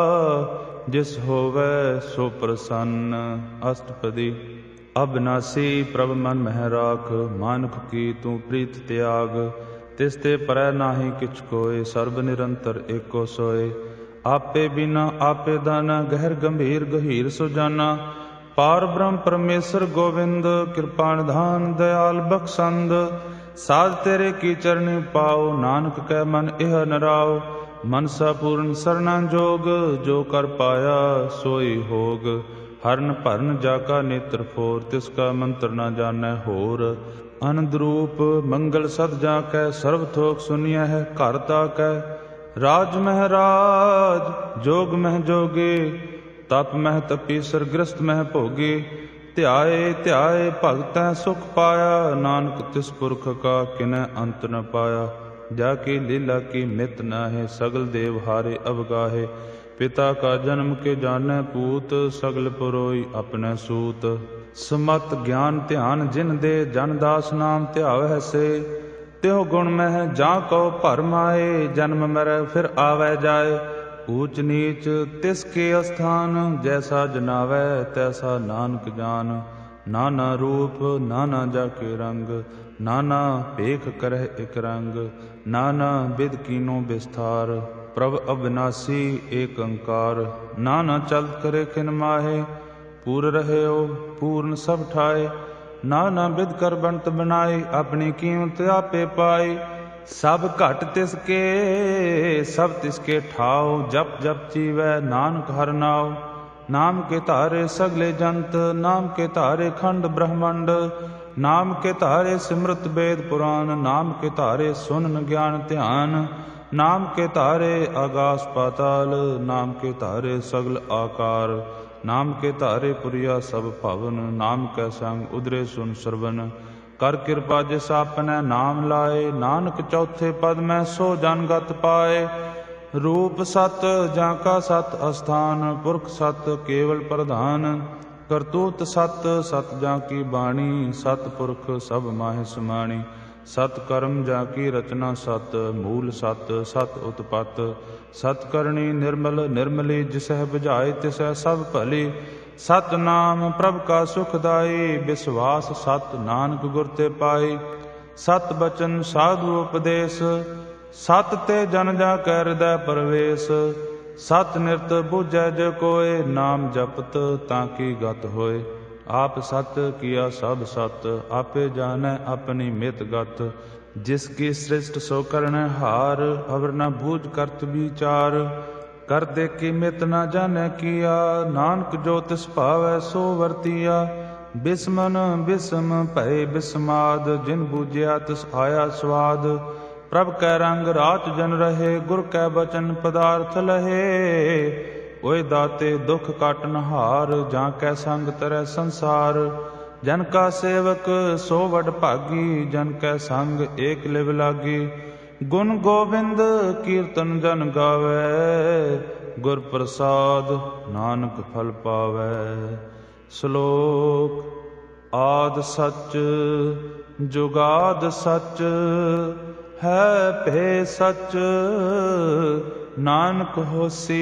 जिस होवै सो प्रसन्न। अष्टपदी। अविनाशी प्रभ मन मह राख, मानुख की तू प्रीत त्याग। तिस ते परै नाहि किछ कोय, सर्ब निरंतर एको सोय। आपे बिना आपे दाना, गहर गंभीर गहीर सुजाना। पार ब्रह्म परमेश्वर गोविंद, कृपा निधान दयाल बख्शंद। साध तेरे की चरणी पाओ, नानक कै मन इह नराओ। मनसा पूर्ण सरना जोग, जो कर पाया सोई होग। हरन भरन जाका नेत्र फोर, तिसका मंत्र न जानै होर। आनंद रूप मंगल सद जाकै, सर्व थोक सुनिया है घर ताकै। राज मह राज जोग मह जोगे, तप मह तपीसर गृहस्थ मह भोगे। ध्याए ध्याए भगतै सुख पाया, नानक तिस पुरख का किनੈ अंत न पाया। जाकी लीला की मित नाहे, सगल देव हारे अवगाहे। पिता का जन्म के जानै पूत, सगल पुरोई अपने सूत। सुमत ज्ञान ध्यान जिन दे, जन दास नाम ध्यावै से। त्यों गुण मह जा को भरमाए, जन्म मरै फिर आवै जाए। ऊच नीच तिसके अस्थान, जैसा जनावै तैसा नानक जान। नाना रूप नाना जाके रंग, नाना भेख करह एक रंग। नाना विध कीनो विस्तार, प्रभ अविनाशी एक अंकार। नाना चलत करे खिन माहे, पूर रहयो पूर्ण सब ठाए। नाना विध कर बनत बनाए, अपनी कीमत आपे पाए। सब घट तिसके सब तिसके ठाओ, जप जप जीवै नानक हर नाओ। नाम के तारे सगले जंत, नाम के तारे खंड ब्रह्मंड। नाम के तारे सिमृत वेद पुराण, नाम के तारे सुनन ज्ञान ध्यान। नाम के तारे आकाश पाताल, नाम के तारे सगल आकार। नाम के तारे पुरिया सब भवन, नाम कै संग उदरे सुन श्रवण। कर कृपा जिस आपने नाम लाए, नानक चौथे पद में सो जन गत पाए। रूप सत जाका सत अस्थान, पुरख सत केवल प्रधान। करतूत सत सत जाकी बाणी, सत पुरख सब माहि समाणी। सत कर्म जाकी रचना सत, मूल सत सत उत्पत। सत करणी निर्मल निर्मली, जिसह बुझाए तिसह सब भली। सत नाम प्रभ का सुखदाई, विश्वास सत नानक गुर ते पाई। सत बचन साधु उपदेश, सत ते जन जा कै हृदय प्रवेश। सत निरत बूझै जो कोय, नाम जपत ताकि गत होय। आप सत किया सब सत, आपे जानै अपनी मित गत। जिसकी सृष्ट सो करन हार, अवर न बूझ करत विचार। कर दे की मित न जाने किया, नानक जो तिस भावै सो वर्तिया। बिस्मन बिस्म भय बिस्माद, जिन बूझिया तिस आया स्वाद। प्रभ कै रंग रात जन रहे, गुर कै बचन पदार्थ लहे। ओए दाते दुख काटन हार, जां कै संग तरह संसार। जन का सेवक सो वड भागी, जन कै संग एक लिव लागी। गुण गोविंद कीर्तन जन गावै, गुर प्रसाद नानक फल पावै। श्लोक। आद सच जुगाद सच, है भे सच। नानक होसी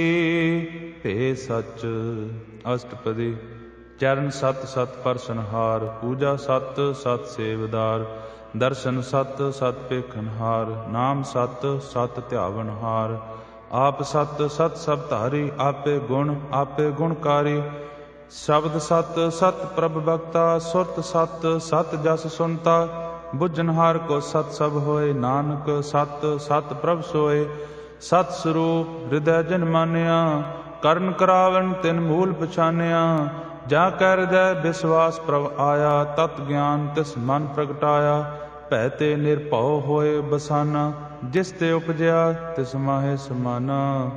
भे सच। अष्टपदी। चरण सत सत परसनहार, पूजा सत सत सेवदार। दर्शन सत सत पेखनहार, नाम सत सत ध्यावनहार। आप सत सत सब धारी, आपे गुण आपे गुणकारी। शब्द सत सत प्रभ भक्ता, सुरत सत सत जस सुनता। बुझनहार को सत सब होए, नानक सत सत प्रभ सोए। सत स्वरूप हृदय जिन मानिया, ਕਰਨ ਕਰਾਵਨ ਤਿਨ ਮੂਲ ਪਛਾਨਿਆ। ਜਾਂ ਕੈ ਹਿਰਦੈ ਵਿਸਵਾਸ ਪ੍ਰਭ ਆਇਆ, ਤਤ ਗਿਆਨ ਤਿਸ ਮਨ ਪ੍ਰਗਟਾਇਆ। ਭੈ ਤੇ ਨਿਰਭਉ ਹੋਏ ਬਸਾਨਾ, ਜਿਸ ਤੇ ਉਪਜਿਆ ਤਿਸ ਮਾਹੇ ਸਮਾਨਾ।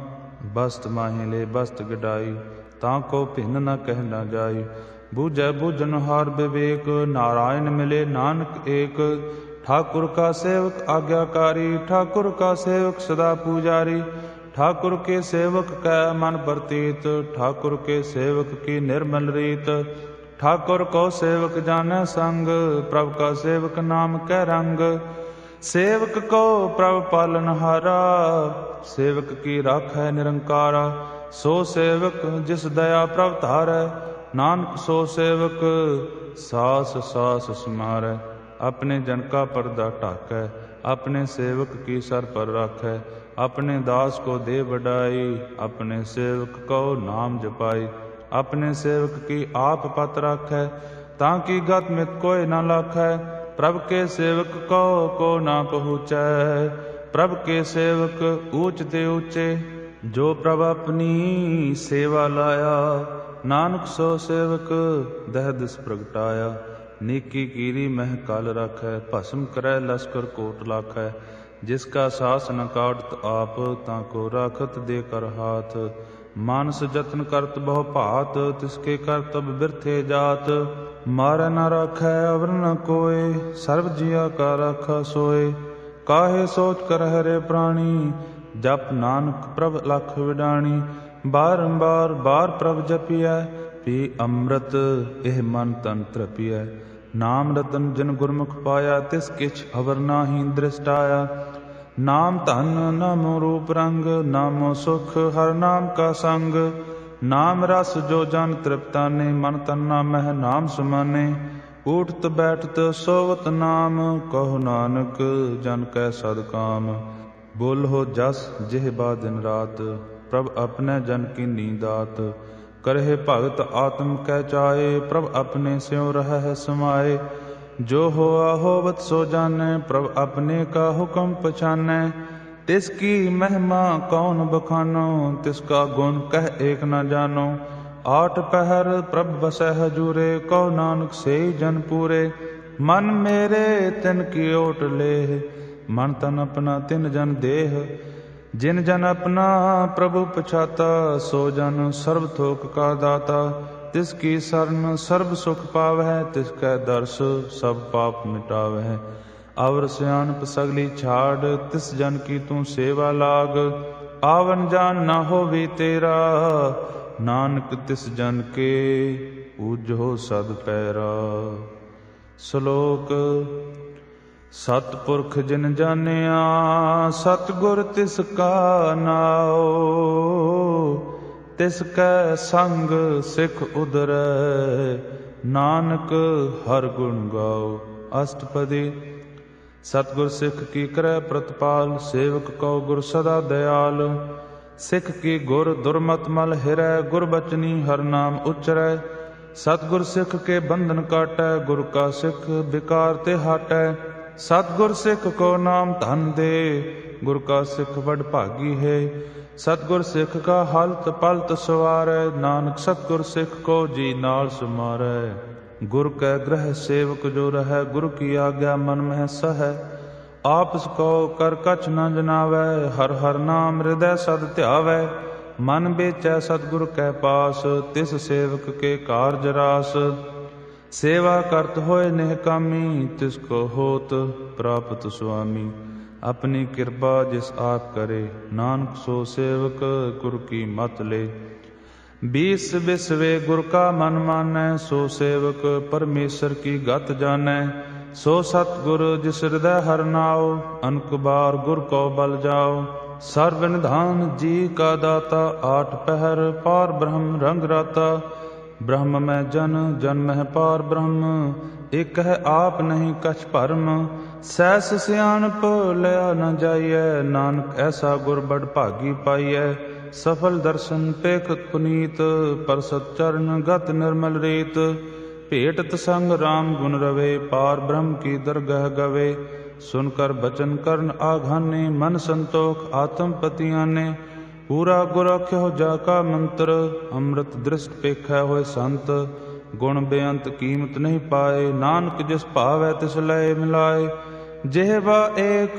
ਬਸਤ ਮਾਹੇ ਲੈ ਬਸਤ ਗਡਾਈ, ਤਾਂ ਕੋ ਭਿੰਨ ਨ ਕਹਿ ਨਾ ਜਾਈ। ਬੂਝੈ ਬੂਝਨਹਾਰ ਵਿਵੇਕ, ਨਾਰਾਇਣ ਮਿਲੇ ਨਾਨਕ ਏਕ। ठाकुर का सेवक आज्ञाकारी, ठाकुर का सेवक सदा पुजारी। ठाकुर के सेवक कै मन प्रतीत, ठाकुर के सेवक की निर्मल रीत। ठाकुर को सेवक जानै संग, प्रभ का सेवक नाम कै रंग। सेवक को प्रभ पालनहारा, सेवक की राखै निरंकारा। सो सेवक जिस दया प्रभ धारै, नानक सो सेवक सास सास समारै। अपने जन का पर्दा ढाकै, अपने सेवक की सर पर राखै। अपने दास को दे बढ़ाई, अपने सेवक को नाम जपाई। अपने सेवक की आप पत राखै, ताकि गत मित कोय न लाखै। प्रभ के सेवक को ना पहुँचै, प्रभ के सेवक ऊंच ते ऊंचे। जो प्रभ अपनी सेवा लाया, नानक सो सेवक दह दिस प्रगटाया। नीकी कीरी मह काल राखै, भस्म करै लश्कर कोट लाखै। जिसका सास न काटत आप, ताको राखत दे कर हाथ। मानस जतन करत बहु भात, तिसके करतब बिरथे जात। मारै न राखै अवर न कोय, सर्व जिया का राखा सोय। काहे सोच कर हरे प्राणी, जप नानक प्रभ लख विडाणी। बारंबार बार प्रभ जपिਐ, पी अमृत एह मन तन तृपिਐ। नाम रतन जिन गुरमुख पाया, तिस किछ अवर नाहि दृष्ट आया। नाम धन नामो रूप रंग, नामो सुख हर नाम का संग। नाम रस जो जन तृप्ताने, मन तन नामह नाम समाने। उठत बैठत सोवत नाम, कहो नानक जन कै सद काम। बोल हो जस जिह बा दिन रात, प्रभ अपने जन की नींदात। करहे भगत आत्म कै चाए, प्रभ अपने स्यों रहै समाए। जो होआ होवत सो जानै, प्रभ अपने का हुक्म पछानै। तिसकी महिमा कौन बखानो, तिसका गुण कह एक न जानो। आठ पहर प्रभ बसै हजूरे, कहो नानक से जन पूरे। मन मेरे तिन की ओट लेह, मन तन अपना तिन जन देह। जिन जन अपना प्रभु पछाता, सो जन सर्व थोक का दाता। तिसकी शरण सर्व सुख पावै, तिसकै दर्श सब पाप मिटावै। अवर सियानप सगली छाड़, तिस जन की तू सेवा लाग। आवन जान ना होवी तेरा, नानक तिस जन के पूजो सद पैरा। श्लोक। सतपुरख जिन जानिया, सतगुर तिसका नाओ। तिसकै संग सिख उदरै, नानक हर गुण गाओ। अष्टपदी। सतगुर सिख की करै प्रतिपाल, सेवक को गुर सदा दयाल। सिख की गुर दुर्मत मल हिरै, गुर बचनी हर नाम उच्चरै। सतगुर सिख के बंधन काटै, गुर का सिख विकार ते हाटै। सतगुर सिख को नाम धन दे, गुर का सिख वड भागी है। सतगुर सिख का हलत पलत सवारै, नानक सतगुर सिख को जी नाल समारै। गुर कै ग्रह सेवक जो रहै, गुरु की आज्ञा मन मह सहै। आपस को कर कछ न जनावै, हर हर नाम हृदय सद ध्यावै। मन बेचै सतगुर कै पास, तिस सेवक के कारज रास। सेवा करत होए निहकामी, तिसको होत प्राप्त स्वामी। अपनी कृपा जिस आप करे, नानक सो सेवक गुर की मत ले। बीस बिसवे गुर का मन मानै, सो सेवक परमेश्वर की गत जानै। सो सतगुर जिस हृदय हर नाओ, अनक बार गुर को बल जाओ। सर्व निधान जी का दाता, आठ पहर पार ब्रह्म रंग राता। ब्रह्म में जन, जन में पार ब्रह्म, एक है आप नहीं कछ भरम। सहस सियाणप लिया न जाइए, नानक ऐसा गुर बड़ भागी पाइए। सफल दर्शन पेखत पुनीत, परसत चरण गत निर्मल रीत। भेटत संग राम गुण रवे, पार ब्रह्म की दरगह गवे। सुनकर बचन कर्ण आघाने, मन संतोख आत्म पतियाने। पूरा गुर रख्यो जाका मंत्र, अमृत दृष्ट पेखै होए संत। गुण बेअंत कीमत नहीं पाए, नानक जिस भावै तिस लय मिलाए। जेहवा एक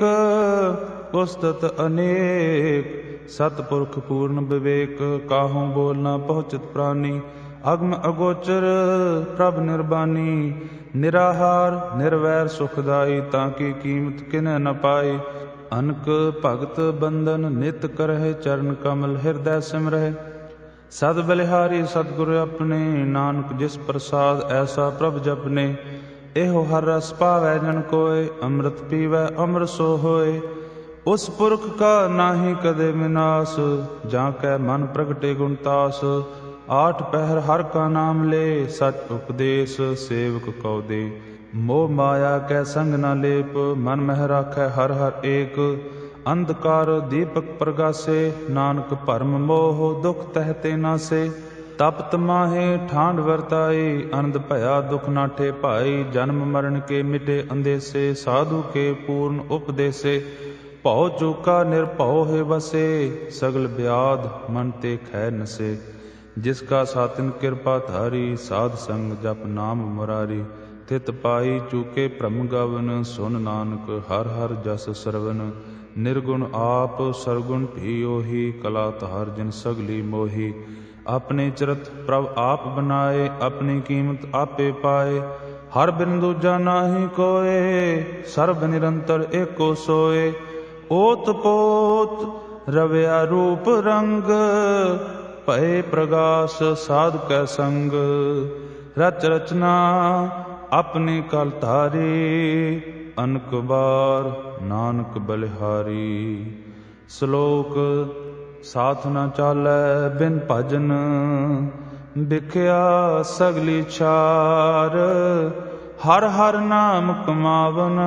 पुस्तत अनेक, सतपुरख पूर्ण विवेक। काहू बोल न पहुँचत प्राणी, अगम अगोचर प्रभ निर्बानी। निराहार निर्वैर सुखदाई, ताकि कीमत किन्ह न पाई। अनक भगत बंदन नित करहि, चरण कमल हृदय सिमरहि। सद बलिहारी सतगुरु अपने, नानक जिस प्रसाद ऐसा प्रभ जपने। एहो हर रस पावै जन कोय, अमृत पीवै अमर सो होय। उस पुरख का नाहि कदे विनाश, जाकै मन प्रगटे गुणतास। आठ पहर हर का नाम ले, सच उपदेश सेवक को दे। मोह माया कै संग न लेप, मन मह राखै हर हर एक। अंधकार दीपक प्रगासे, नानक भरम मोह दुख तहते नासे। तपत माहे ठांड वरताई, आनंद भया दुख नाठे भाई। जन्म मरण के मिटे अंदेसे, साधु के पूर्ण उपदेसे। भौ चूका निर्भौ है बसे, सगल व्याध मन ते खै नसे। जिसका सातिन कृपा धारी, साध संग जप नाम मुरारी। तित पाई चूके भ्रम गवन, सुन नानक हर हर जस सरवन। निर्गुण आप सरगुण भी ओही, कला तार जिन सगली मोही। अपने चरत प्रभ आप बनाए, अपनी कीमत आपे पाए। हर बिन दूजा नाहि कोय, सर्ब निरंतर एको सोए। ओत पोत रव्या रूप रंग, भय प्रगास साध कै संग। रच रचना अपनी कल तारी, अनक बार नानक बलिहारी। श्लोक साथ न चालै बिन भजन, बिख्या सगली छार। हर हर नाम कमावन,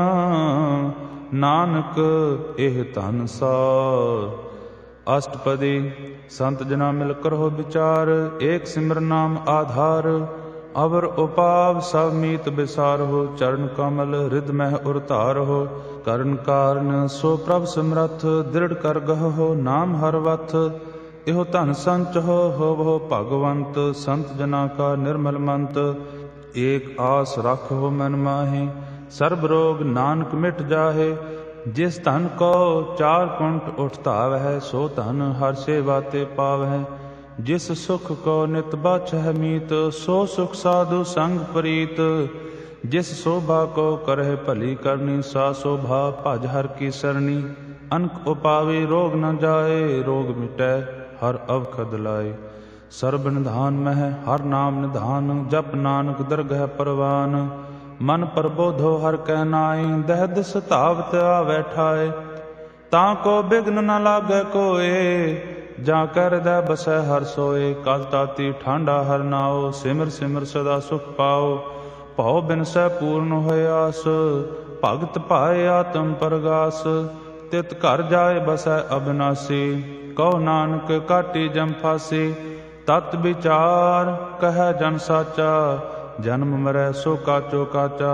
नानक एह धन सार। अष्टपदी संत जना मिल करहो विचार, एक सिमर नाम आधार। अवर उपाव सब मीत बिसार हो, चरण कमल हृद मह उरतार हो। करण कारण सो प्रभ समरथ, दृढ़ कर गह हो नाम हर वथ। इहो धन संच हो वो भगवंत, संत जना का निर्मल मंत। एक आस रख हो मन माहे, सर्ब रोग नानक मिट जाहे। जिस धन को चार कुंठ उठतावह, सो धन हर सेवा ते पावह। जिस सुख को नित बाछह मीत, सो सुख साधु संग प्रीत। जिस शोभा को करह भली करनी, सा शोभा भज हर की सरनी। अनक उपावे रोग न जाए, रोग मिटै हर अवखद लाए। सर्ब निधान मह हर नाम निधान, जप नानक दरगह परवान। मन प्रबोधो हर कै नाई, दह दिस धावत आवै ठाए। ताको बिघ्न न लागै कोय, जा कर हृदय बसै हर सोए। कल ताती ठांडा हर नाओ, सिमर सिमर सदा सुख पाओ। भौ बिन सै पूर्ण होय आस, भगत पाए आत्म परगास। तित घर जाए बसै अविनाशी, कहो नानक काटी जम फासी। तत विचार कहै जन साचा, जन्म मरै सो काचो काचा।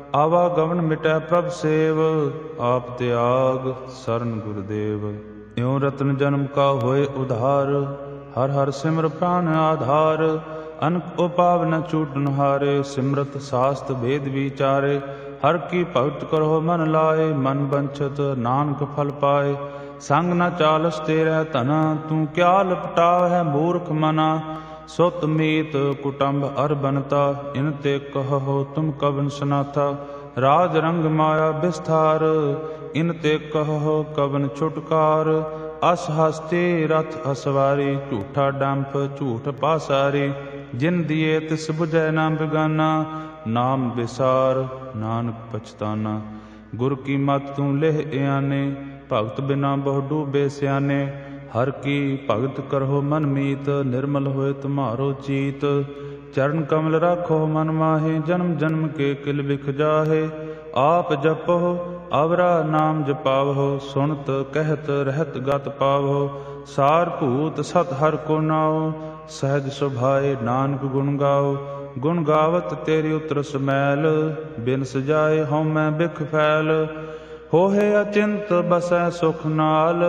ਆਵਾਗਮਨ ਮਿਟੈ ਪ੍ਰਭ ਸੇਵ, ਆਪ ਤਿਆਗ ਸਰਨ ਗੁਰਦੇਵ। ਇਉ ਰਤਨ ਜਨਮ ਕਾ ਹੋਏ ਉਧਾਰ, ਹਰ ਹਰ ਸਿਮਰ ਪ੍ਰਾਨ ਆਧਾਰ। ਅਨਕ ਉਪਾਵ ਨ ਛੂਟਨ ਹਾਰੇ, ਸਿਮਰਤ ਸਾਸਤ ਭੇਦ ਵਿਚਾਰੇ। ਹਰ ਕੀ ਭਗਤ ਕਰੋ ਮਨ ਲਾਏ, ਮਨ ਬੰਛਤ ਨਾਨਕ ਫਲ ਪਾਏ। ਸੰਗ ਨ ਚਾਲਸ ਤੇਰੇ ਧਨਾ, ਤੂੰ ਕਿਆ ਲਪਟਾਵ ਹੈ ਮੂਰਖ ਮਨਾ। ਸੁਤ ਮੀਤ ਕੁਟੰਬ ਅਰ ਬਨਤਾ, ਇਨ ਤੇ ਕਹੋ ਤੁਮ ਕਵਨ ਸਨਾਥਾ। ਰਾਜ ਰੰਗ ਮਾਇਆ ਬਿਸਥਾਰ, ਇਨ ਤੇ ਕਹੋ ਕਵਨ ਛੁਟਕਾਰ। ਅਸ ਹਸਤੀ ਰਥ ਅਸਵਾਰੀ, ਝੂਠਾ ਡੰਪ ਝੂਠ ਪਾਸਾਰੀ। ਜਿਨ ਦੀਏ ਤਿਸ ਬੁਝੈ ਨਾ ਬਿਗਾਨਾ, ਨਾਮ ਵਿਸਾਰ ਨਾਨਕ ਪਛਤਾਨਾ। ਗੁਰ ਕੀ ਮਤ ਤੂੰ ਲਿਹ ਇਆਨੇ, ਭਗਤ ਬਿਨਾ ਬਹੁ ਡੂਬੇ ਸਿਆਨੇ। ਹਰ ਕੀ ਭਗਤ ਕਰੋ ਮਨ ਮੀਤ, ਨਿਰਮਲ ਹੋਏ ਤੁਮਾਰੋ ਚੀਤ। ਚਰਨ ਕਮਲ ਰਾਖੋ ਮਨ ਮਾਹੇ, ਜਨਮ ਜਨਮ ਕੇ ਕਿਲ ਬਿਖ ਜਾਹੇ। ਆਪ ਜਪੋ ਅਵਰਾ ਨਾਮ ਜਪਾਵੋ, ਸੁਣਤ ਕਹਿਤ ਰਹਿਤ ਗਤ ਪਾਵੋ। ਸਾਰ ਭੂਤ ਸਤ ਹਰ ਕੋ ਨਾਉ, ਸਹਿਜ ਸੁਭਾਏ ਨਾਨਕ ਗੁਣ ਗਾਓ। ਗੁਣ ਗਾਵਤ ਤੇਰੀ ਉਤਰ ਸਮੈਲ, ਬਿਨ ਸਜਾਏ ਹਉਮੈ ਬਿਖ ਫੈਲ। ਹੋਏ ਅਚਿੰਤ ਬਸੈ ਸੁਖ ਨਾਲ,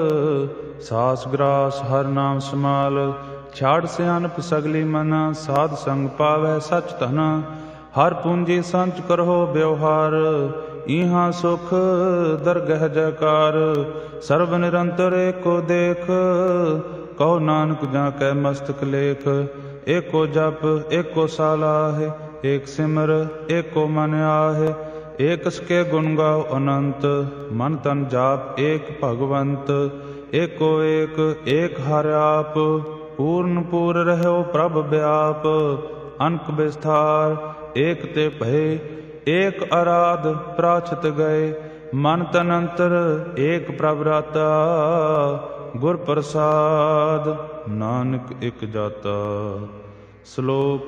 ਸਾਸ ਗ੍ਰਾਸ ਹਰ ਨਾਮ ਸਮਾਲ। ਛਾੜ ਸਿਆਣਪ ਸਗਲੀ ਮਨਾ, ਸਾਧ ਸੰਗ ਪਾਵੈ ਸਚ ਧਨਾ। ਹਰ ਪੂੰਜੀ ਸੰਚ ਕਰੋ ਵਿਵਹਾਰ, ਇਹਾਂ ਸੁਖ ਦਰਗਹਿ ਜੈਕਾਰ। ਸਰਬ ਨਿਰੰਤਰ ਏਕੋ ਦੇਖ, ਕਹੋ ਨਾਨਕ ਜਾਂ ਕੈ ਮਸਤਕ ਲੇਖ। ਏਕੋ ਜਪ ਏਕੋ ਸਾਲਾਹੇ, ਏਕ ਸਿਮਰ ਏਕੋ ਮਨ ਆਹੇ। ਏਕਸ ਕੇ ਗੁਣ ਗਾਓ ਅਨੰਤ, ਮਨ ਤਨ ਜਾਪ ਏਕ ਭਗਵੰਤ। ਏਕੋ ਏਕ ਏਕ ਹਰਿ ਆਪ, ਪੂਰਨ ਪੂਰ ਰਹਿਓ ਪ੍ਰਭ ਵਿਆਪ। ਅਨਕ ਵਿਸਥਾਰ ਏਕ ਤੇ ਭਏ, ਏਕ ਅਰਾਧ ਪ੍ਰਾਛਤ ਗਏ। ਮਨ ਤਨ ਅੰਤਰ ਏਕ ਪ੍ਰਭ ਰਾਤਾ, ਗੁਰ ਪ੍ਰਸਾਦ ਨਾਨਕ ਇਕ ਜਾਤਾ। ਸ਼ਲੋਕ।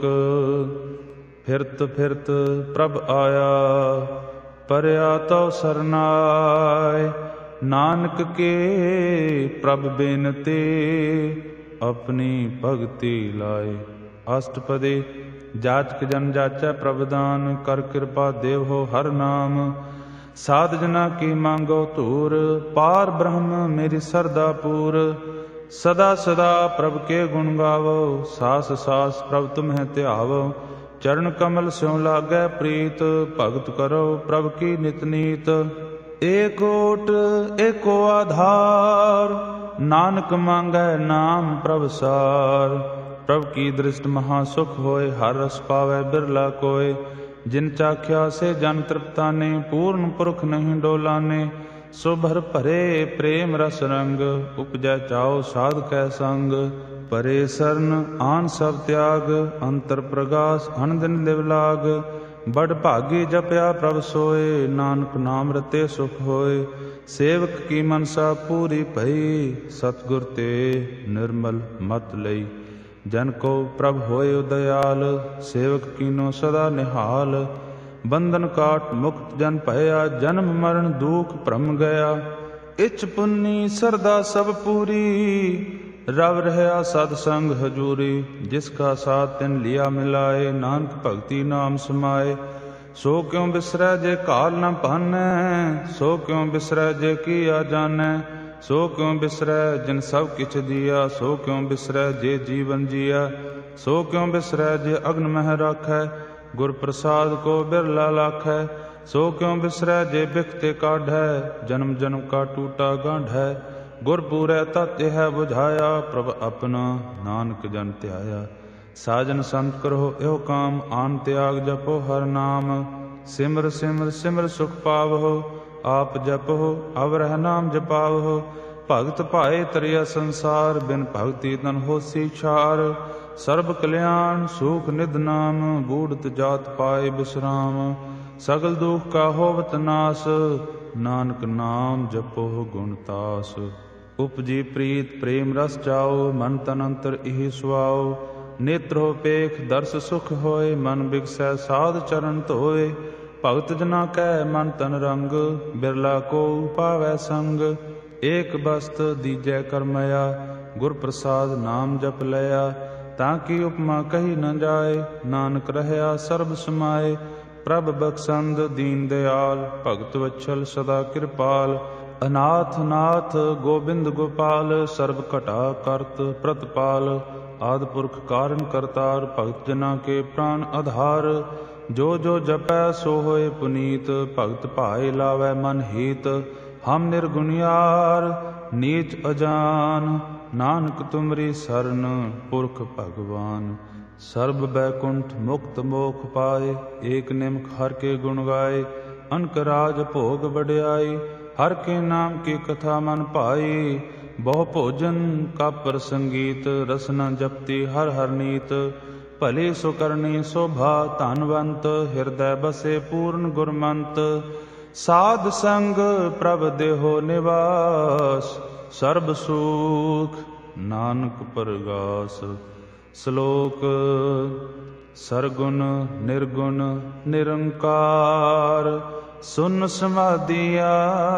ਫਿਰਤ ਫਿਰਤ ਪ੍ਰਭ ਆਇਆ, ਪਰਿਆ ਤਉ ਸਰਨਾਏ। ਨਾਨਕ ਕੇ ਪ੍ਰਭ ਬੇਨਤੀ, ਆਪਣੀ ਭਗਤੀ ਲਾਏ। ਅਸ਼ਟਪਦੀ। ਜਾਚਕ ਜਨ ਜਾਚੈ ਪ੍ਰਭ ਦਾਨ, ਕਰ ਕਿਰਪਾ ਦੇਵ ਹੋ ਹਰ ਨਾਮ। ਸਾਧ ਜਨਾ ਕੀ ਮੰਗੋ ਧੂਰ, ਪਾਰ ਬ੍ਰਹਮ ਮੇਰੀ ਸਰਦਾ ਪੂਰ। ਸਦਾ ਸਦਾ ਪ੍ਰਭ ਕੇ ਗੁਣ ਗਾਵੋ, ਸਾਸ ਸਾਸ ਪ੍ਰਭ ਤੁਮਹਿ ਧਿਆਵੋ। ਚਰਨ ਕਮਲ ਸਿਉ ਲਾਗੈ ਪ੍ਰੀਤ, ਭਗਤ ਕਰੋ ਪ੍ਰਭ ਕੀ ਨਿਤ ਨੀਤ। ਏਕ ਓਟ ਏਕੋ ਆਧਾਰ, ਨਾਨਕ ਮੰਗੈ ਨਾਮ ਪ੍ਰਭ ਸਾਰ। ਪ੍ਰਭ ਕੀ ਦ੍ਰਿਸ਼ਟ ਮਹਾ ਸੁਖ ਹੋਏ, ਹਰ ਰਸ ਪਾਵੈ ਬਿਰਲਾ ਕੋਇ। ਜਿਨ ਚਾਖਿਆ ਸੇ ਜਨ ਤ੍ਰਿਪਤਾਨੇ, ਪੂਰਨ ਪੁਰਖ ਨਹੀਂ ਡੋਲਾਨੇ। ਸੋ ਭਰ ਭਰੇ ਪ੍ਰੇਮ ਰਸ ਰੰਗ, ਉਪਜੈ ਚਾਉ ਸਾਧ ਕੈ ਸੰਗ। ਪਰੇ ਸਰਨ ਆਨ ਸਭ ਤਿਆਗ, ਅੰਤਰ ਪ੍ਰਗਾਸ ਅਨੰਦਿਨ ਦਿਵ ਲਾਗ। ਬੜ ਭਾਗੀ ਜਪਿਆ ਪ੍ਰਭ ਸੋਏ, ਨਾਨਕ ਨਾਮ ਰਤੇ ਸੁਖ ਹੋਏ। ਸੇਵਕ ਕੀ ਮਨਸਾ ਪੂਰੀ ਭਈ, ਸਤਿਗੁਰ ਤੇ ਨਿਰਮਲ ਮਤ ਲਈ। ਜਨ ਕੋ ਪ੍ਰਭ ਹੋਏ ਉਦਇਆਲ, ਸੇਵਕ ਕੀਨੋ ਸਦਾ ਨਿਹਾਲ। ਬੰਧਨ ਕਾਟ ਮੁਕਤ ਜਨ ਭਇਆ, ਜਨਮ ਮਰਨ ਦੁਖ ਭਰਮ ਗਿਆ। ਇਛ ਪੁੰਨੀ ਸਰਦਾ ਸਭ ਪੂਰੀ, ਰਵ ਰਹਿਆ ਸਦ ਸੰਗ ਹਜੂਰੀ। ਜਿਸ ਕਾ ਸਾਥ ਤਿਨ ਲਿਆ ਮਿਲਾਏ, ਨਾਨਕ ਭਗਤੀ ਨਾਮ ਸਮਾਏ। ਸੋ ਕਿਉ ਬਿਸਰੈ ਜੇ ਕਾਲ ਨ ਭਾਨੈ, ਸੋ ਕਿਉ ਬਿਸਰੈ ਜੇ ਕੀਆ ਜਾਣੈ। ਸੋ ਕਿਉ ਬਿਸਰੈ ਜਿਨ ਸਭ ਕਿਛ ਦੀਆ, ਸੋ ਕਿਉ ਬਿਸਰੈ ਜੇ ਜੀਵਨ ਜੀਆ। ਸੋ ਕਿਉ ਬਿਸਰੈ ਜੇ ਅਗਨ ਮਹਿ ਰਾਖੈ, ਗੁਰ ਪ੍ਰਸਾਦ ਕੋ ਬਿਰਲਾ ਲਾਖੈ। ਸੋ ਕਿਉ ਬਿਸਰੈ ਜੇ ਬਿਖ ਤੇ ਕਾਢੈ, ਜਨਮ ਜਨਮ ਕਾ ਟੂਟਾ ਗਾਢੈ। ਗੁਰ ਪੂਰੈ ਤਤ ਇਹ ਬੁਝਾਇਆ, ਪ੍ਰਭ ਆਪਣਾ ਨਾਨਕ ਜਨ ਧਿਆਇਆ। ਸਾਜਨ ਸੰਤ ਕਰੋ ਇਹੋ ਕਾਮ, ਆਨ ਤਿਆਗ ਜਪੋ ਹਰ ਨਾਮ। ਸਿਮਰ ਸਿਮਰ ਸਿਮਰ ਸੁਖ ਪਾਵਹੁ, ਆਪ ਜਪਹੁ ਅਵਰਹ ਨਾਮ ਜਪਾਵਹੁ। ਭਗਤ ਭਾਏ ਤਰਿਆ ਸੰਸਾਰ, ਬਿਨ ਭਗਤੀ ਤਨ ਹੋਸੀ ਛਾਰ। ਸਰਬ ਕਲਿਆਣ ਸੂਖ ਨਿਧ ਨਾਮ, ਬੂੜਤ ਜਾਤ ਪਾਏ ਬਿਸਰਾਮ। ਸਗਲ ਦੁਖ ਕਾ ਹੋਵਤ ਨਾਸ, ਨਾਨਕ ਨਾਮ ਜਪੋ ਗੁਣ ਤਾਸ। ਉਪਜੀ ਪ੍ਰੀਤ ਪ੍ਰੇਮ ਰਸ ਚਾਓ, ਮਨ ਤਨ ਅੰਤਰ ਇਹੀ ਸੁਆਓ। ਨੇਤਰੋ ਪੇਖ ਦਰਸ ਸੁਖ ਹੋਏ, ਮਨ ਬਿਗਸੈ ਸਾਧ ਚਰਨ ਧੋਏ। ਭਗਤ ਜਨਾ ਕੈ ਮਨ ਤਨ ਰੰਗ, ਬਿਰਲਾ ਕੋ ਪਾਵੈ ਸੰਗ। ਏਕ ਬਸਤ ਦੀਜੈ ਕਰਮਇਆ, ਗੁਰ ਪ੍ਰਸਾਦ ਨਾਮ ਜਪ ਲਿਆ। ਤਾਂ ਕੀ ਉਪਮਾ ਕਹੀ ਨ ਜਾਏ, ਨਾਨਕ ਰਹਿਆ ਸਰਬ ਸਮਾਏ। प्रभ बख्शंद दीन दयाल, भगत वत्सल सदा कृपाल। अनाथ नाथ गोबिंद गोपाल, सर्ब घटा करत प्रतपाल। आदि पुरख कारण करतार, भगत जना के प्राण आधार। जो जो जपै सो होए पुनीत, भगत भाए लावै मन हीत। हम निर्गुणियार नीच अजान, नानक तुमरी सरन पुरख भगवान। सर्ब बैकुंठ मुक्त मोख पाए, एक निमक हर के गुण गाए। अनक राज भोग बढ़ाई, हर के नाम की कथा मन भाई। बहु भोजन का प्रसंगीत, रसना जपती हर हर नीत। भली सुकरणी शोभा धनवंत, हृदय बसे पूर्ण गुरमंत। साध संग प्रभ देहो निवास, सर्ब सुख नानक परगास। श्लोक सरगुण निर्गुण निरंकार, सुन समाधिया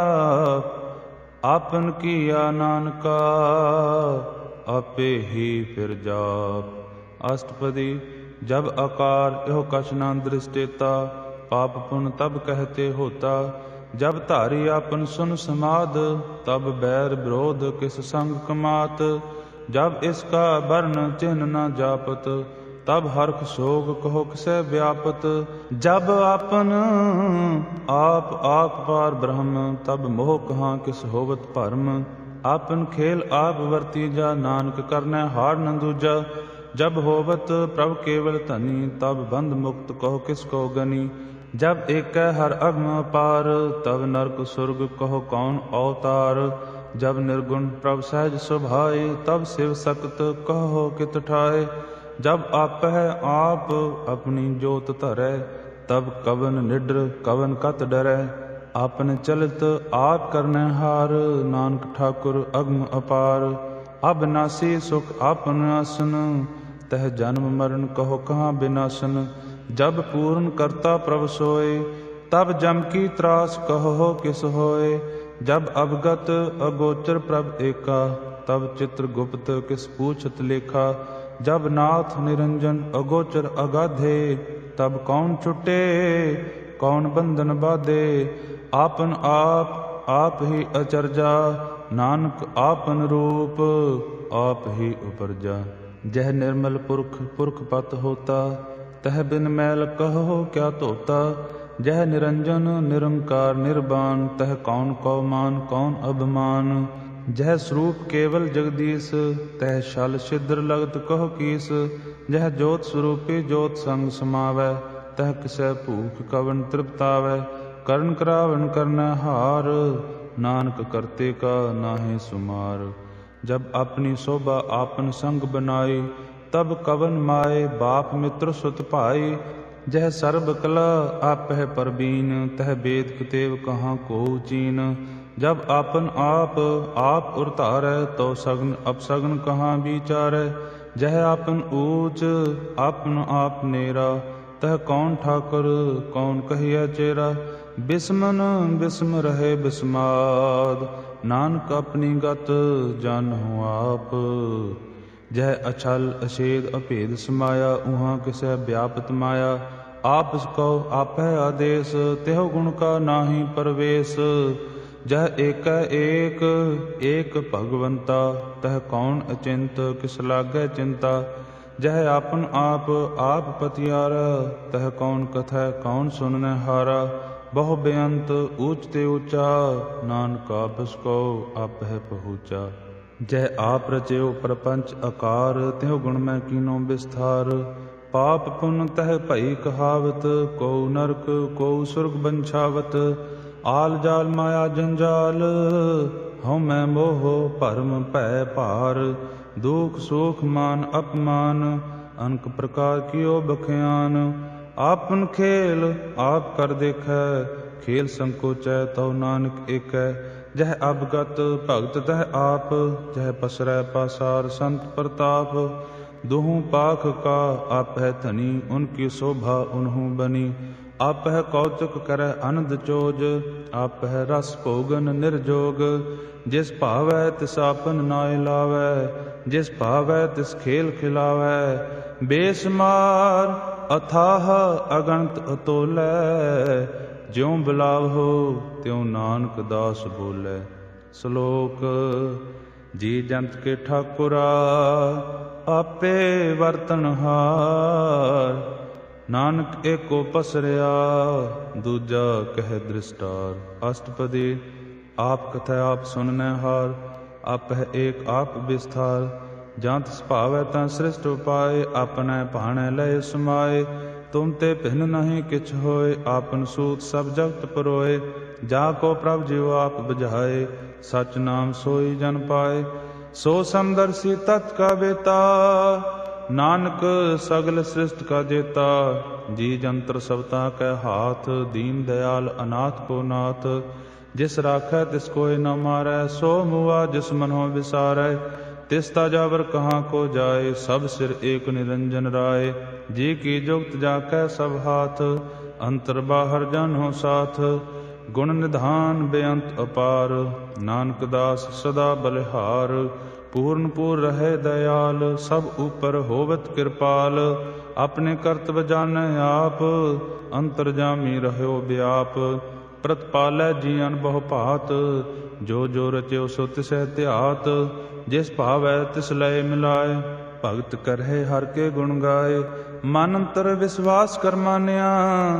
आपन किया नानका। आपे ही फिर जाप। अष्टपदी। जब आकार यो कछ न दृष्टेता, पाप पुन तब कहते होता। जब धारी आपन सुन समाध, तब बैर विरोध किस संग कमात। जब इसका वर्ण चिन्ह न जापत, तब हर्ष शोक कहो किसे व्यापत। जब आपन आप पार ब्रह्म, तब मोह कहाँ किस होवत भरम। आपन खेल आप वर्ती जा, नानक करनै हार न दूजा। जब होवत प्रभ केवल धनी, तब बंध मुक्त कहो किसको गनी। जब एक हर अगम अपार, तब नरक सुरग कहो कौन अवतार। जब निर्गुण प्रभ सहज सुभाए, तब शिव सक्त कहो कित ठाए। जब आपह आप अपनी जोत धरै, तब कवन निडर कवन कत डरै। आपन चलित आप करनै हार, नानक ठाकुर अगम अपार। अविनाशी सुख आपन आसन, तह जन्म मरण कहो कहाँ विनाशन। जब पूर्ण करता प्रभ सोए, तब जम की त्रास कहो किस होए। जब अवगत अगोचर प्रभ एका, तब चित्रगुप्त किस पूछत लेखा। जब नाथ निरंजन अगोचर अगाधे, तब कौन छुटे कौन बंधन बाधे। आपन आप ही अचरजा, नानक आपन रूप आप ही उपरजा। जह निर्मल पुरख पुरख पत होता, तह बिन मैल कहो क्या धोता। जह निरंजन निरंकार निर्वाण, तह कौन कौ मान कौन अभिमान। जह स्वरूप केवल जगदीश, तह शल छिद्र लगत कहो कीस। जह जोत स्वरूपी जोत संग समावै, तह किसै भूख कवन तृप्तावै। करण करावन करनै हार, नानक करते का नाहि सुमार। जब अपनी शोभा आपन संग बनाई, तब कवन माए बाप मित्र सुत भाई। जह सर्ब कला आपह परबीन, तह वेद कुतेव कहाँ को चीन। जब आपन आप उरतारै, तो सगन अपसगन कहाँ विचारै। जह आपन ऊच आपन आप नेरा, तह कौन ठाकुर कौन कहिया चेरा। बिस्मन बिस्म रहे बिस्माद, नानक अपनी गत जानहु आप। जह अछल अछेद अभेद समाया, उहाँ किसै व्यापत माया। आप कहो आपै आदेश, तेहो गुण का नाहि परवेश। जह एक भगवंता, तह कौन अचिंत किस लागै चिंता। जह आपन आप पतियारा, तह कौन कथै कौन सुननै हारा। बहु बेअंत ऊच ते ऊंचा, नानक आपस को आपह पहुँचा। जह आप रचयो प्रपंच आकार, त्यों गुण मैं कीनो विस्तार। पाप पुन तह भई कहावत, को नरक को सुरग बंछावत। आल जाल माया जंजाल, हऊँ मैं मोह भरम भय भार। दुख सुख मान अपमान, अनक प्रकार कियो बख्यान। आपन खेल आप कर देखै, खेल संकोचै तौ नानक एकै। जह अवगत भगत तह आप, जह पसरै पासार संत प्रताप। दुहु पाख का आपह धनी, उनकी शोभा उन्हु बनी। ਆਪਹਿ ਕੌਤੁਕ ਕਰੈ ਅਨੰਦ ਚੋਜ, ਆਪਹਿ ਰਸ ਭੋਗਨ ਨਿਰਜੋਗ। ਜਿਸ ਭਾਵੈ ਤਿਸ ਆਪਨ ਨਾਇ ਲਾਵੈ, ਜਿਸ ਭਾਵੈ ਤਿਸ ਖੇਲ ਖਿਲਾਵੈ। ਬੇਸਮਾਰ ਅਥਾਹ ਅਗਣਤ ਅਤੋਲੈ, ਜਿਉ ਬੁਲਾਵਹੁ ਤਿਉ ਨਾਨਕ ਦਾਸ ਬੋਲੇ। ਸ਼ਲੋਕ। ਜੀ ਜੰਤ ਕੇ ਠਾਕੁਰਾ, ਆਪੇ ਵਰਤਨਹਾਰ। ਨਾਨਕ ਏਕੋ ਪਸਰਿਆ, ਦੂਜਾ ਕਹਿ ਦ੍ਰਿਸ਼ਟਾਰ। ਅਸ਼ਟਪਦੀ। ਆਪ ਕਥੈ ਆਪ ਸੁਨਨੈ ਹਾਰ, ਆਪਹਿ ਏਕ ਆਪ ਵਿਸਥਾਰ। ਜਾਂ ਤਿਸ ਭਾਵੈ ਤਾਂ ਸ੍ਰਿਸ਼ਟ ਉਪਾਏ, ਆਪਣੈ ਭਾਣੈ ਲਏ ਸਮਾਏ। ਤੁਮ ਤੇ ਭਿੰਨ ਨਹੀਂ ਕਿਛ ਹੋਏ, ਆਪਨ ਸੂਤ ਸਭ ਜਗਤ ਪਰੋਏ। ਜਾ ਕੋ ਪ੍ਰਭ ਜਿਉ ਆਪ ਬੁਝਾਏ, ਸਚ ਨਾਮ ਸੋਈ ਜਨ ਪਾਏ। ਸੋ ਸਮਦਰਸੀ ਤਤ ਕਾ ਬੇਤਾ, ਨਾਨਕ ਸਗਲ ਸ੍ਰਿਸ਼ਟ ਕਾ ਜੇਤਾ। ਜੀ ਜੰਤਰ ਸਬਤਾ ਕੈ ਹਾਥ, ਦੀਨ ਦਇਆਲ ਅਨਾਥ ਕੋ ਨਾਥ। ਜਿਸ ਰਾਖੈ ਤਿਸ ਕੋਇ ਨ ਮਾਰੈ, ਸੋ ਮੁਆ ਜਿਸ ਮਨਹੁ ਵਿਸਾਰੈ। ਤਿਸ ਤਾ ਜਾਵਰ ਕਹਾਂ ਕੋ ਜਾਏ, ਸਭ ਸਿਰ ਏਕ ਨਿਰੰਜਨ ਰਾਏ। ਜੀ ਕੀ ਜੁਗਤ ਜਾ ਕੈ ਸਭ ਹਾਥ, ਅੰਤਰ ਬਾਹਰ ਜਾਨਹੁ ਸਾਥ। ਗੁਣ ਨਿਧਾਨ ਬੇਅੰਤ ਅਪਾਰ, ਨਾਨਕ ਦਾਸ ਸਦਾ ਬਲਿਹਾਰ। ਪੂਰਨ ਪੂਰ ਰਹੈ ਦਇਆਲ, ਸਭ ਉਪਰ ਹੋਵਤ ਕਿਰਪਾਲ। ਆਪਣੇ ਕਰਤਵ ਜਾਣੈ ਆਪ, ਅੰਤਰਜਾਮੀ ਰਹਿਓ ਬਿਆਪ। ਪ੍ਰਤਪਾਲੈ ਜੀਅਨ ਬਹੁ ਭਾਤ, ਜੋ ਜੋ ਰਚਿਓ ਸੋ ਤਿਸੈ ਧਿਆਤ। ਜਿਸ ਭਾਵੈ ਤਿਸ ਲਏ ਮਿਲਾਏ, ਭਗਤ ਕਰਹਿ ਹਰਿ ਕੇ ਗੁਣ ਗਾਏ। ਮਨ ਅੰਤਰ ਵਿਸਵਾਸ ਕਰ ਮਾਨਿਆ,